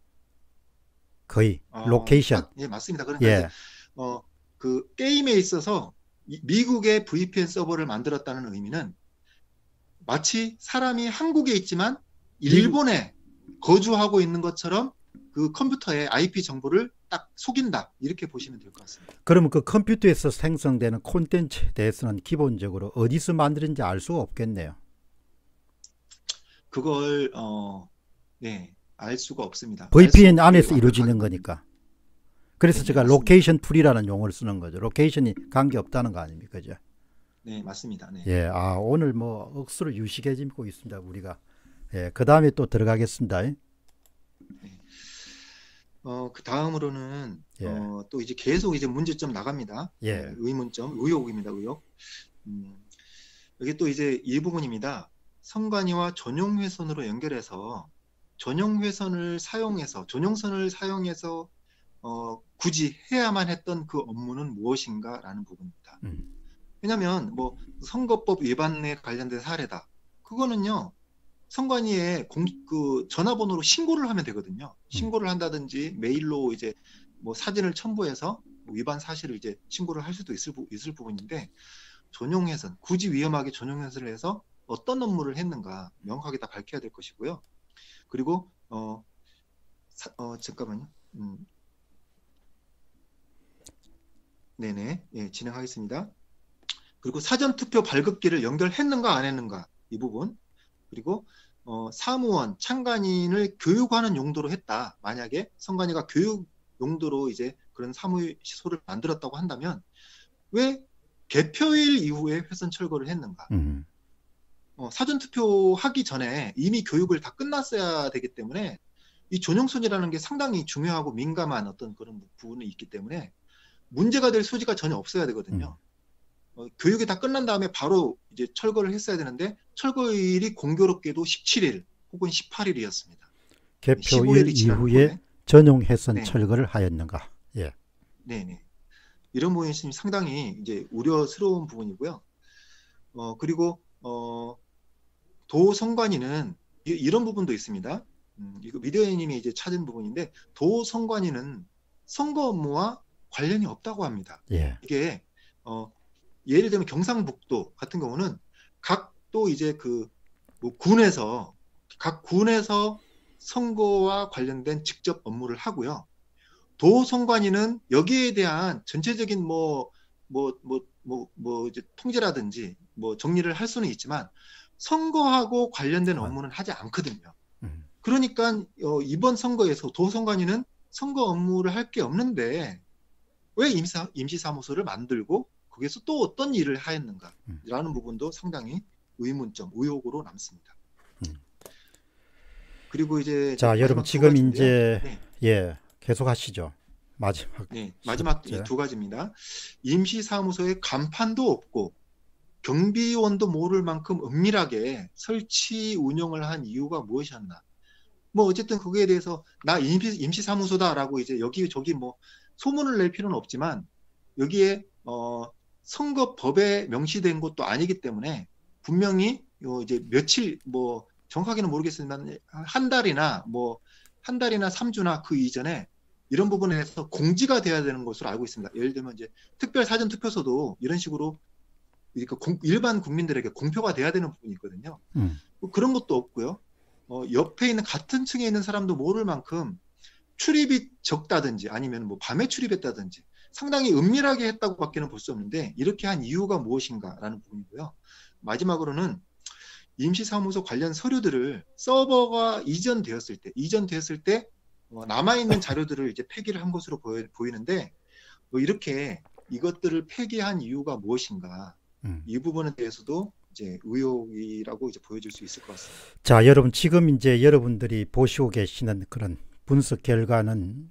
거의 어, 로케이션. 아, 예, 맞습니다. 그러니까 예. 이제, 어, 그 게임에 있어서 이, 미국의 브이피엔 서버를 만들었다는 의미는 마치 사람이 한국에 있지만 일본에 거주하고 있는 것처럼 그 컴퓨터의 아이피 정보를 딱 속인다. 이렇게 보시면 될 것 같습니다. 그러면 그 컴퓨터에서 생성되는 콘텐츠에 대해서는 기본적으로 어디서 만드는지 알 수가 없겠네요. 그걸 어, 네, 알 수가 없습니다. 브이피엔 알 안에서 수 없게 이루어지는 완벽하게. 거니까. 그래서 네, 제가 맞습니다. 로케이션 프리라는 용어를 쓰는 거죠. 로케이션이 관계없다는 거 아닙니까? 그죠? 네, 맞습니다. 네. 예, 아, 오늘 뭐 억수로 유식해지고 있습니다, 우리가. 예, 그 다음에 또 들어가겠습니다. 어, 그 다음으로는 예. 어, 또 이제 계속 이제 문제점 나갑니다. 예. 네, 의문점, 의혹입니다. 의혹. 음, 여기 또 이제 이 부분입니다. 선관위와 전용회선으로 연결해서 전용회선을 사용해서 전용선을 사용해서 어, 굳이 해야만 했던 그 업무는 무엇인가라는 부분입니다. 음. 왜냐하면 뭐 선거법 위반에 관련된 사례다. 그거는요. 선관위에 공, 그 전화번호로 신고를 하면 되거든요. 신고를 한다든지 메일로 이제 뭐 사진을 첨부해서 위반 사실을 이제 신고를 할 수도 있을, 부, 있을 부분인데 전용회선, 굳이 위험하게 전용회선을 해서 어떤 업무를 했는가 명확하게 다 밝혀야 될 것이고요. 그리고 어, 사, 어 잠깐만요. 음. 네네, 예, 진행하겠습니다. 그리고 사전투표 발급기를 연결했는가 안 했는가 이 부분. 그리고 어, 사무원, 참관인을 교육하는 용도로 했다. 만약에 선관위가 교육 용도로 이제 그런 사무소를 만들었다고 한다면 왜 개표일 이후에 회선 철거를 했는가? 음. 어, 사전투표 하기 전에 이미 교육을 다 끝났어야 되기 때문에 이 존용선이라는 게 상당히 중요하고 민감한 어떤 그런 부분이 있기 때문에 문제가 될 소지가 전혀 없어야 되거든요. 어, 교육이 다 끝난 다음에 바로 이제 철거를 했어야 되는데 철거일이 공교롭게도 십칠 일 혹은 십팔 일이었습니다. 개표일 이후에 전용 해선 네. 철거를 하였는가? 예. 네네. 이런 부분이 상당히 이제 우려스러운 부분이고요. 어, 그리고 어, 도선관위는 이, 이런 부분도 있습니다. 음, 이거 미디어님이 이제 찾은 부분인데 도선관위는 선거 업무와 관련이 없다고 합니다. 예. 이게 어, 예를 들면 경상북도 같은 경우는 각 또 이제 그 뭐 군에서 각 군에서 선거와 관련된 직접 업무를 하고요. 도선관위는 여기에 대한 전체적인 뭐 뭐 뭐 뭐 뭐 이제 통제라든지 뭐 정리를 할 수는 있지만 선거하고 관련된 업무는 하지 않거든요. 음. 그러니까 어, 이번 선거에서 도선관위는 선거 업무를 할 게 없는데 왜 임시, 임시사무소를 만들고 거기서 또 어떤 일을 하였는가라는 부분도 상당히 의문점, 의혹으로 남습니다. 음. 그리고 이제 자, 여러분 지금 이제 네. 예, 계속 하시죠. 마지막. 네, 마지막 번째. 두 가지입니다. 임시사무소에 간판도 없고 경비원도 모를 만큼 은밀하게 설치 운영을 한 이유가 무엇이었나? 뭐 어쨌든 거기에 대해서 나 임시, 임시사무소다라고 이제 여기저기 뭐 소문을 낼 필요는 없지만 여기에 어, 선거법에 명시된 것도 아니기 때문에 분명히 요 이제 며칠 뭐 정확하게는 모르겠지만 한 달이나 뭐 한 달이나 삼 주나 그 이전에 이런 부분에 대해서 공지가 돼야 되는 것으로 알고 있습니다. 예를 들면 이제 특별 사전 투표소도 이런 식으로 그러니까 공, 일반 국민들에게 공표가 돼야 되는 부분이 있거든요. 음. 뭐 그런 것도 없고요. 어, 옆에 있는 같은 층에 있는 사람도 모를 만큼 출입이 적다든지 아니면 뭐 밤에 출입했다든지 상당히 은밀하게 했다고 밖에는 볼 수 없는데 이렇게 한 이유가 무엇인가라는 부분이고요. 마지막으로는 임시사무소 관련 서류들을 서버가 이전되었을 때, 이전되었을 때 어, 남아있는 자료들을 이제 폐기를 한 것으로 보여, 보이는데 뭐 이렇게 이것들을 폐기한 이유가 무엇인가 음. 이 부분에 대해서도 이제 의혹이라고 이제 보여줄 수 있을 것 같습니다. 자, 여러분 지금 이제 여러분들이 보시고 계시는 그런 분석 결과는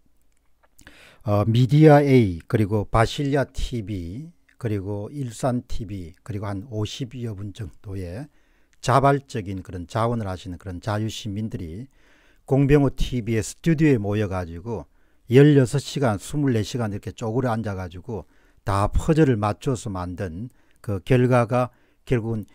어, 미디어 A 그리고 바실리아 티비 그리고 일산 티비 그리고 한 오십여 분 정도의 자발적인 그런 자원을 하시는 그런 자유시민들이 공병호 티비의 스튜디오에 모여가지고 열여섯 시간, 이십사 시간 이렇게 쪼그려 앉아가지고 다 퍼즐을 맞춰서 만든 그 결과가 결국은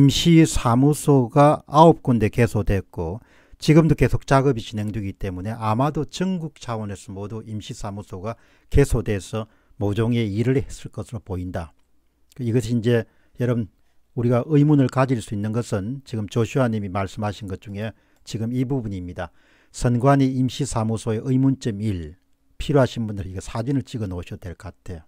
임시사무소가 아홉 군데 개소됐고 지금도 계속 작업이 진행되기 때문에 아마도 전국 차원에서 모두 임시사무소가 개소돼서 모종의 일을 했을 것으로 보인다. 이것이 이제 여러분 우리가 의문을 가질 수 있는 것은 지금 조슈아 님이 말씀하신 것 중에 지금 이 부분입니다. 선관위 임시사무소의 의문점 일 필요하신 분들은 이거 사진을 찍어 놓으셔도 될 것 같아요.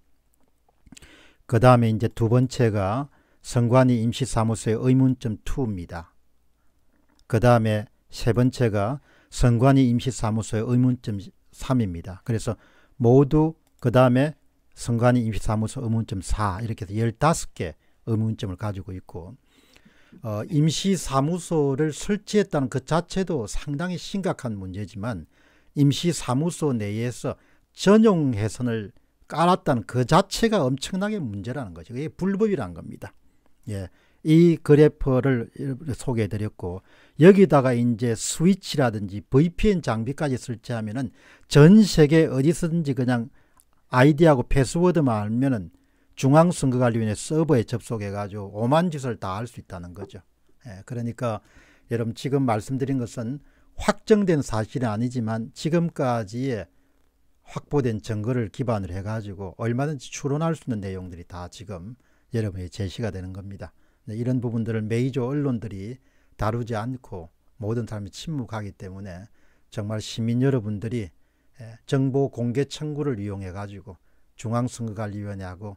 그 다음에 이제 두 번째가 선관위 임시사무소의 의문점 이입니다. 그 다음에 세 번째가 선관위 임시사무소의 의문점 삼입니다. 그래서 모두 그 다음에 선관위 임시사무소 의문점 사 이렇게 해서 열다섯 개 의문점을 가지고 있고 어, 임시사무소를 설치했다는 그 자체도 상당히 심각한 문제지만 임시사무소 내에서 전용 해선을 깔았다는 그 자체가 엄청나게 문제라는 거죠. 이게 불법이라는 겁니다. 예, 이 그래프를 소개해 드렸고 여기다가 이제 스위치라든지 브이피엔 장비까지 설치하면은 전 세계 어디서든지 그냥 아이디하고 패스워드만 알면은 중앙선거관리위원회 서버에 접속해 가지고 오만 짓을 다 할 수 있다는 거죠. 예, 그러니까 여러분 지금 말씀드린 것은 확정된 사실은 아니지만 지금까지의 확보된 증거를 기반으로 해 가지고 얼마든지 추론할 수 있는 내용들이 다 지금 여러분이 제시가 되는 겁니다. 이런 부분들을 메이저 언론들이 다루지 않고 모든 사람이 침묵하기 때문에 정말 시민 여러분들이 정보 공개 청구를 이용해 가지고 중앙선거관리위원회하고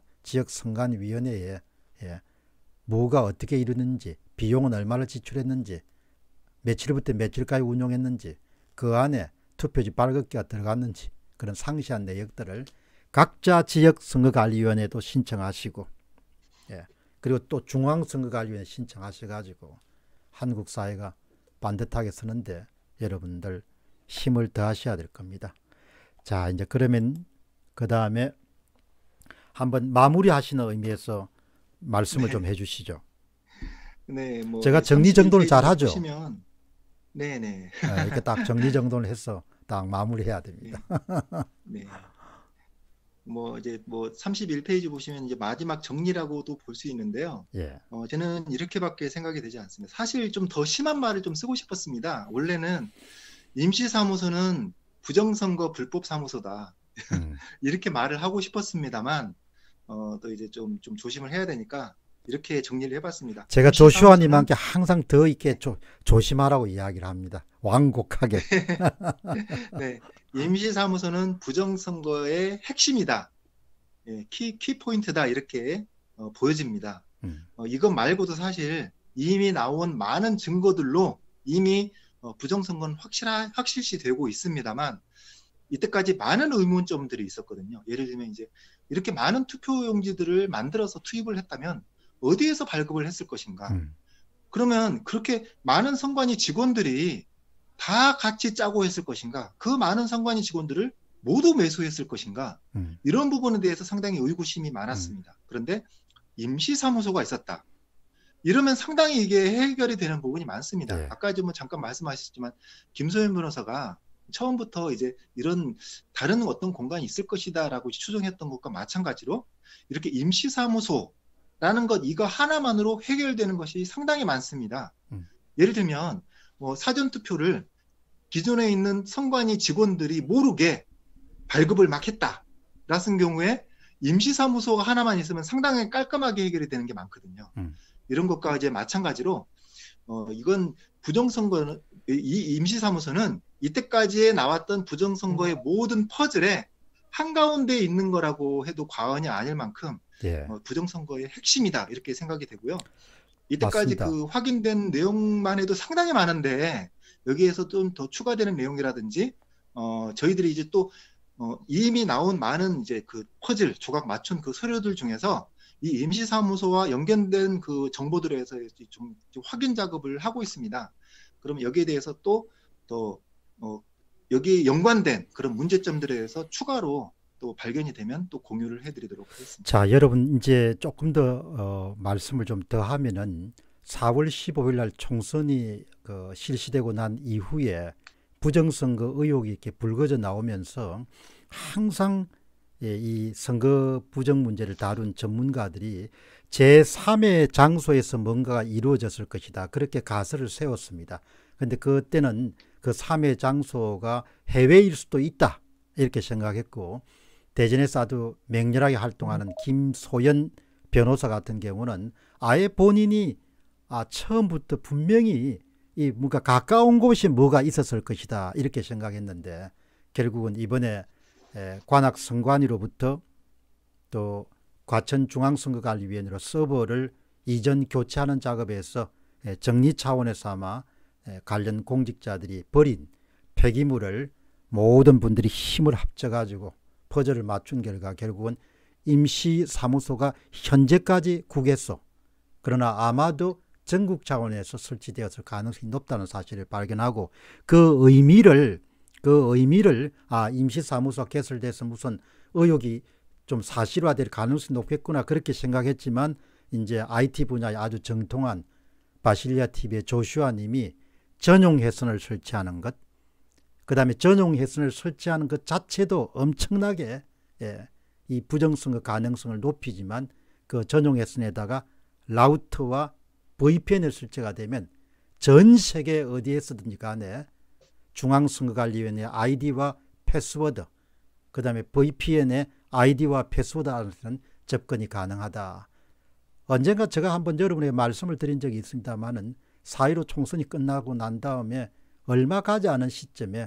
지역선관위원회에 뭐가 어떻게 이루는지 비용은 얼마를 지출했는지 며칠부터 며칠까지 운용했는지, 그 안에 투표지 발급기가 들어갔는지, 그런 상세한 내역들을 각자 지역선거관리위원회도 신청하시고, 예, 그리고 또 중앙선거관리위원회 신청하셔가지고 한국 사회가 반듯하게 서는데 여러분들 힘을 더하셔야 될 겁니다. 자, 이제 그러면 그 다음에 한번 마무리하시는 의미에서 말씀을 네. 좀 해주시죠. 네, 뭐 제가 정리정돈을 잘 하죠. 보시면, 네네. 예, 이렇게 딱 정리정돈을 해서 딱 마무리해야 됩니다. 네. 뭐 이제 뭐 삼십일 페이지 보시면 이제 마지막 정리라고도 볼 수 있는데요. 예, 어, 저는 이렇게밖에 생각이 되지 않습니다. 사실 좀 더 심한 말을 좀 쓰고 싶었습니다. 원래는 임시사무소는 부정선거 불법사무소다. 음. 이렇게 말을 하고 싶었습니다만, 어, 또 이제 좀, 좀 조심을 해야 되니까 이렇게 정리를 해봤습니다. 제가 임시사무소는- 조슈아님한테 항상 더 있게 조, 조심하라고 이야기를 합니다. 완곡하게. 네, 임시사무소는 부정선거의 핵심이다. 예, 키, 키포인트다. 이렇게 어, 보여집니다. 음. 어, 이것 말고도 사실 이미 나온 많은 증거들로 이미 어, 부정선거는 확실하, 확실시 되고 있습니다만, 이때까지 많은 의문점들이 있었거든요. 예를 들면 이제 이렇게 많은 투표용지들을 만들어서 투입을 했다면 어디에서 발급을 했을 것인가? 음. 그러면 그렇게 많은 선관위 직원들이 다 같이 짜고 했을 것인가? 그 많은 선관위 직원들을 모두 매수했을 것인가? 음. 이런 부분에 대해서 상당히 의구심이 많았습니다. 그런데 임시사무소가 있었다. 이러면 상당히 이게 해결이 되는 부분이 많습니다. 네. 아까 좀 잠깐 말씀하셨지만 김소연 변호사가 처음부터 이제 이런 다른 어떤 공간이 있을 것이다라고 추정했던 것과 마찬가지로 이렇게 임시사무소라는 것 이거 하나만으로 해결되는 것이 상당히 많습니다. 음. 예를 들면 뭐 사전투표를 기존에 있는 선관위 직원들이 모르게 발급을 막 했다. 라는 경우에 임시사무소가 하나만 있으면 상당히 깔끔하게 해결이 되는 게 많거든요. 음. 이런 것과 이제 마찬가지로 어, 이건 부정선거는 이 임시사무소는 이때까지에 나왔던 부정선거의 모든 퍼즐에 한가운데 있는 거라고 해도 과언이 아닐 만큼 예. 어, 부정선거의 핵심이다 이렇게 생각이 되고요. 이때까지 맞습니다. 그 확인된 내용만 해도 상당히 많은데 여기에서 좀 더 추가되는 내용이라든지 어, 저희들이 이제 또 어, 이미 나온 많은 이제 그 퍼즐 조각 맞춘 그 서류들 중에서 이 임시사무소와 연결된 그 정보들에 대해서 좀, 좀 확인 작업을 하고 있습니다. 그럼 여기에 대해서 또, 또, 어, 여기 연관된 그런 문제점들에 대해서 추가로 또 발견이 되면 또 공유를 해드리도록 하겠습니다. 자, 여러분 이제 조금 더 어, 말씀을 좀 더 하면은 사월 십오일 날 총선이 그 실시되고 난 이후에 부정선거 의혹이 이렇게 불거져 나오면서 항상 예, 이 선거 부정 문제를 다룬 전문가들이 제삼의 장소에서 뭔가가 이루어졌을 것이다. 그렇게 가설을 세웠습니다. 그런데 그때는 그 삼의 장소가 해외일 수도 있다. 이렇게 생각했고 대전에서 아주 맹렬하게 활동하는 김소연 변호사 같은 경우는 아예 본인이 아, 처음부터 분명히 이 뭔가 가까운 곳이 뭐가 있었을 것이다. 이렇게 생각했는데 결국은 이번에 에, 관악 선관위로부터 또 과천중앙선거관리위원회로 서버를 이전 교체하는 작업에서 에, 정리 차원에서 아마 에, 관련 공직자들이 버린 폐기물을 모든 분들이 힘을 합쳐가지고 퍼즐을 맞춘 결과 결국은 임시사무소가 현재까지 국에서 그러나 아마도 전국 차원에서 설치되었을 가능성이 높다는 사실을 발견하고 그 의미를 그 의미를 아 임시사무소 개설돼서 무슨 의혹이 좀 사실화될 가능성이 높겠구나 그렇게 생각했지만 이제 아이티 분야에 아주 정통한 바실리아 티비의 조슈아 님이 전용 회선을 설치하는 것, 그 다음에 전용 회선을 설치하는 것 자체도 엄청나게 예, 이 부정선거 가능성을 높이지만 그 전용 회선에다가 라우터와 브이피엔을 설치가 되면 전 세계 어디에서든지 간에 중앙선거관리위원회 아이디와 패스워드, 그 다음에 브이피엔의 아이디와 패스워드는 접근이 가능하다. 언젠가 제가 한번 여러분에게 말씀을 드린 적이 있습니다만은 사 일오 총선이 끝나고 난 다음에 얼마 가지 않은 시점에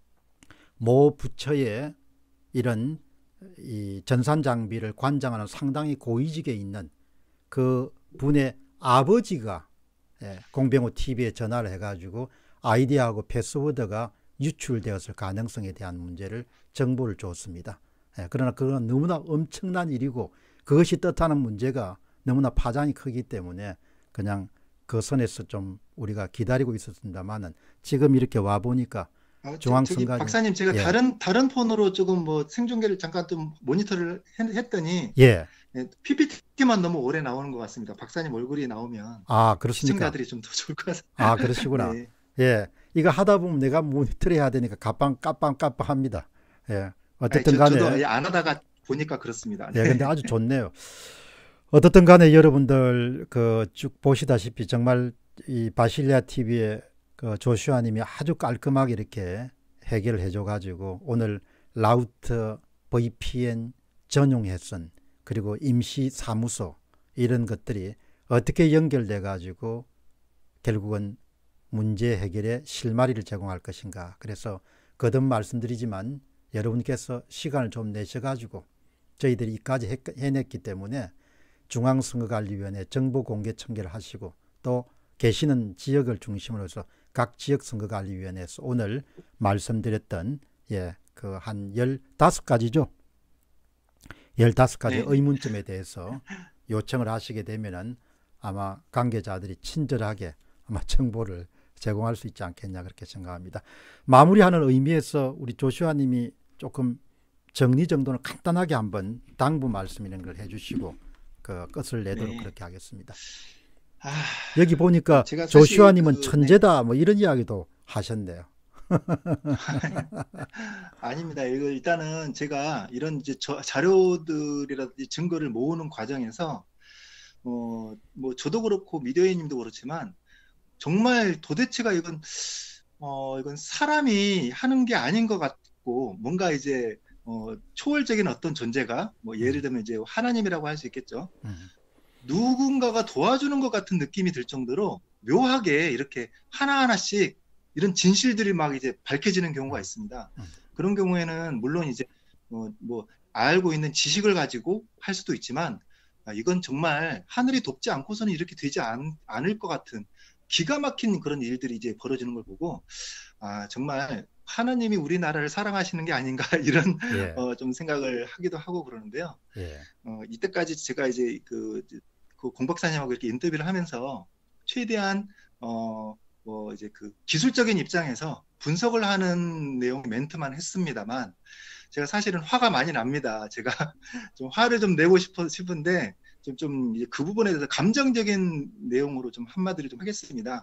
모 부처의 이런 이 전산 장비를 관장하는 상당히 고위직에 있는 그 분의 아버지가 예, 공병호 티비에 전화를 해가지고 아이디하고 패스워드가 유출되었을 가능성에 대한 문제를 정보를 줬습니다. 예, 그러나 그건 너무나 엄청난 일이고 그것이 뜻하는 문제가 너무나 파장이 크기 때문에 그냥 그 선에서 좀 우리가 기다리고 있었습니다만은 지금 이렇게 와 보니까 아, 저, 저기 중앙선관위 박사님 제가 예, 다른 다른 폰으로 조금 뭐 생중계를 잠깐 좀 모니터를 했, 했더니 예, 예, 피피티만 너무 오래 나오는 것 같습니다. 박사님 얼굴이 나오면 아 그렇습니까? 시청자들이 좀 더 좋을 것 같습니다. 아 그러시구나. 네. 예, 이거 하다 보면 내가 모니터를 해야 되니까 깜빵 깜빵 깜빵합니다. 예, 아니, 어쨌든 저, 간에 저도 아예 안 하다가 보니까 그렇습니다. 예, 네. 근데 아주 좋네요. 어떻든 간에 여러분들 그 쭉 보시다시피 정말 이 바실리아 티비의 그 조슈아님이 아주 깔끔하게 이렇게 해결을 해줘 가지고 오늘 라우터 브이피엔 전용 회선 그리고 임시 사무소 이런 것들이 어떻게 연결돼 가지고 결국은 문제 해결에 실마리를 제공할 것인가. 그래서 거듭 말씀드리지만 여러분께서 시간을 좀 내셔 가지고 저희들이 이까지 해냈기 때문에 중앙선거관리위원회 정보공개 청구를 하시고 또 계시는 지역을 중심으로 해서 각 지역선거관리위원회에서 오늘 말씀드렸던 예, 그 한 열다섯 가지죠. 열다섯 가지 네. 의문점에 대해서 요청을 하시게 되면은 아마 관계자들이 친절하게 아마 정보를 제공할 수 있지 않겠냐 그렇게 생각합니다. 마무리하는 의미에서 우리 조슈아 님이 조금 정리정돈을 간단하게 한번 당부 말씀 이런 걸 해주시고 그 끝을 내도록 네. 그렇게 하겠습니다. 아, 여기 보니까 제가 사실 조슈아 님은 그, 네. 천재다 뭐 이런 이야기도 하셨네요. 아닙니다. 이거 일단은 제가 이런 이제 저, 자료들이라든지 증거를 모으는 과정에서 어, 뭐 저도 그렇고 미디어님도 그렇지만 정말 도대체가 이건 어, 이건 사람이 하는 게 아닌 것 같고 뭔가 이제 어, 초월적인 어떤 존재가 뭐 예를 들면 이제 하나님이라고 할 수 있겠죠. 음. 누군가가 도와주는 것 같은 느낌이 들 정도로 묘하게 이렇게 하나하나씩 이런 진실들이 막 이제 밝혀지는 경우가 있습니다. 음. 그런 경우에는 물론 이제 어, 뭐 알고 있는 지식을 가지고 할 수도 있지만 아, 이건 정말 하늘이 돕지 않고서는 이렇게 되지 않, 않을 것 같은 기가 막힌 그런 일들이 이제 벌어지는 걸 보고 아 정말 하나님이 우리나라를 사랑하시는 게 아닌가 이런 예. 어, 좀 생각을 하기도 하고 그러는데요. 예. 어, 이때까지 제가 이제 그, 그 공박사님하고 이렇게 인터뷰를 하면서 최대한 어, 뭐 이제 그 기술적인 입장에서 분석을 하는 내용 멘트만 했습니다만 제가 사실은 화가 많이 납니다. 제가 좀 화를 좀 내고 싶어, 싶은데 좀, 좀 이제 그 부분에 대해서 감정적인 내용으로 좀 한마디를 좀 하겠습니다.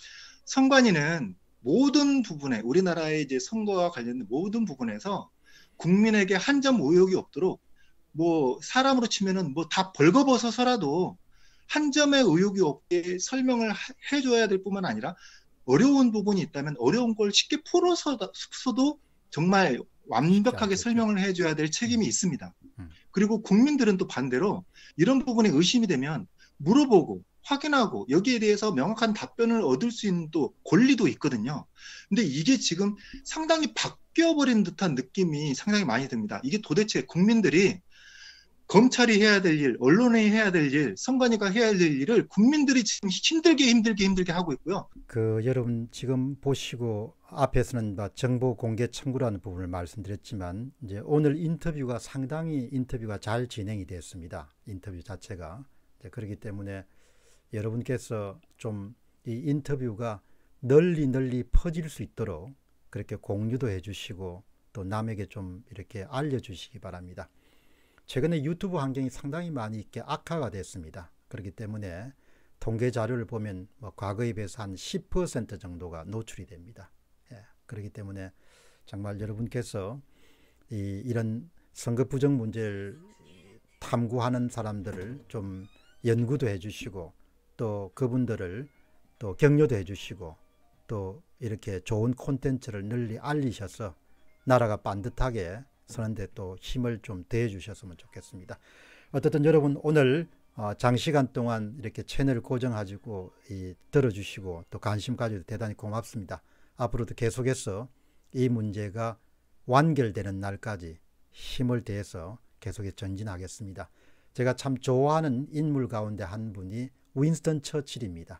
선관위는 모든 부분에 우리나라의 이제 선거와 관련된 모든 부분에서 국민에게 한 점 의혹이 없도록 뭐 사람으로 치면은 뭐 다 벌거벗어서라도 한 점의 의혹이 없게 설명을 하, 해줘야 될 뿐만 아니라 어려운 부분이 있다면 어려운 걸 쉽게 풀어서도 정말 완벽하게 설명을 해줘야 될 책임이 있습니다. 음. 그리고 국민들은 또 반대로 이런 부분에 의심이 되면 물어보고 확인하고 여기에 대해서 명확한 답변을 얻을 수 있는 또 권리도 있거든요. 근데 이게 지금 상당히 바뀌어버린 듯한 느낌이 상당히 많이 듭니다. 이게 도대체 국민들이 검찰이 해야 될 일, 언론이 해야 될 일, 선관위가 해야 될 일을 국민들이 지금 힘들게 힘들게 힘들게 하고 있고요. 그 여러분 지금 보시고 앞에서는 정보 공개 청구라는 부분을 말씀드렸지만 이제 오늘 인터뷰가 상당히 인터뷰가 잘 진행이 됐습니다. 인터뷰 자체가 그렇기 때문에 여러분께서 좀 이 인터뷰가 널리 널리 퍼질 수 있도록 그렇게 공유도 해주시고 또 남에게 좀 이렇게 알려주시기 바랍니다. 최근에 유튜브 환경이 상당히 많이 이렇게 악화가 됐습니다. 그렇기 때문에 통계 자료를 보면 뭐 과거에 비해서 한 십 퍼센트 정도가 노출이 됩니다. 예, 그렇기 때문에 정말 여러분께서 이, 이런 선거 부정 문제를 탐구하는 사람들을 좀 연구도 해주시고 또 그분들을 또 격려도 해주시고 또 이렇게 좋은 콘텐츠를 널리 알리셔서 나라가 반듯하게 서는데 또 힘을 좀 대해 주셨으면 좋겠습니다. 어쨌든 여러분 오늘 어, 장시간 동안 이렇게 채널을 고정하시고 이, 들어주시고 또 관심 가져서 대단히 고맙습니다. 앞으로도 계속해서 이 문제가 완결되는 날까지 힘을 대해서 계속해서 전진하겠습니다. 제가 참 좋아하는 인물 가운데 한 분이 윈스턴 처칠입니다.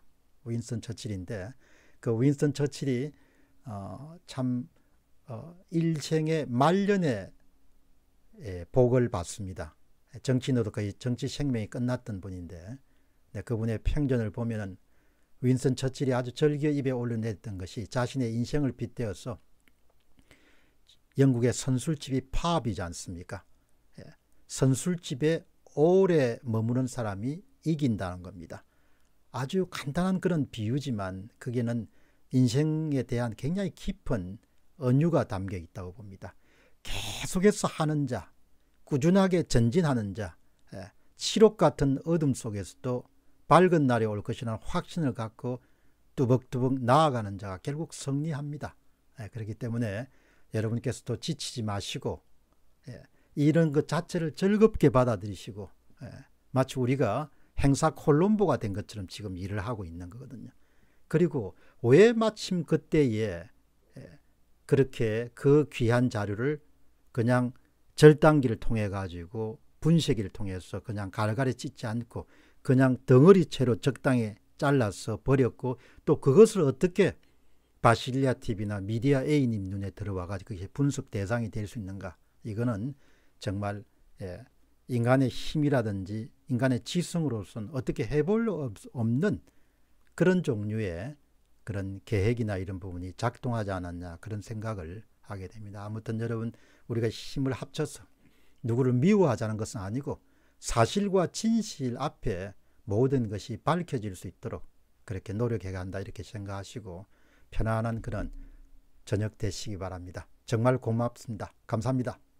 윈스턴 처칠인데 그 윈스턴 처칠이 어, 참 어, 일생의 말년에 예, 복을 받습니다. 정치인으로도 거의 정치 생명이 끝났던 분인데 네, 그분의 평전을 보면은 윈스턴 처칠이 아주 절기어 입에 올려냈던 것이 자신의 인생을 빗대어서 영국의 선술집이 파업이지 않습니까? 예, 선술집에 오래 머무는 사람이 이긴다는 겁니다. 아주 간단한 그런 비유지만 거기에는 인생에 대한 굉장히 깊은 은유가 담겨 있다고 봅니다. 계속해서 하는 자, 꾸준하게 전진하는 자, 예, 칠흑 같은 어둠 속에서도 밝은 날이 올 것이라는 확신을 갖고 뚜벅뚜벅 나아가는 자가 결국 승리합니다. 예, 그렇기 때문에 여러분께서도 지치지 마시고 예, 이런 것 자체를 즐겁게 받아들이시고 예, 마치 우리가 행사 콜롬보가 된 것처럼 지금 일을 하고 있는 거거든요. 그리고 왜 마침 그때에 예, 그렇게 그 귀한 자료를 그냥 절단기를 통해 가지고 분쇄기를 통해서 그냥 갈갈이 찢지 않고 그냥 덩어리채로 적당히 잘라서 버렸고 또 그것을 어떻게 바실리아 티비나 미디어 A님 눈에 들어와 가지고 그게 분석 대상이 될 수 있는가? 이거는 정말 예, 인간의 힘이라든지 인간의 지성으로서는 어떻게 해볼 없는 그런 종류의 그런 계획이나 이런 부분이 작동하지 않았냐 그런 생각을 하게 됩니다. 아무튼 여러분 우리가 힘을 합쳐서 누구를 미워하자는 것은 아니고 사실과 진실 앞에 모든 것이 밝혀질 수 있도록 그렇게 노력해야 한다 이렇게 생각하시고 편안한 그런 저녁 되시기 바랍니다. 정말 고맙습니다. 감사합니다.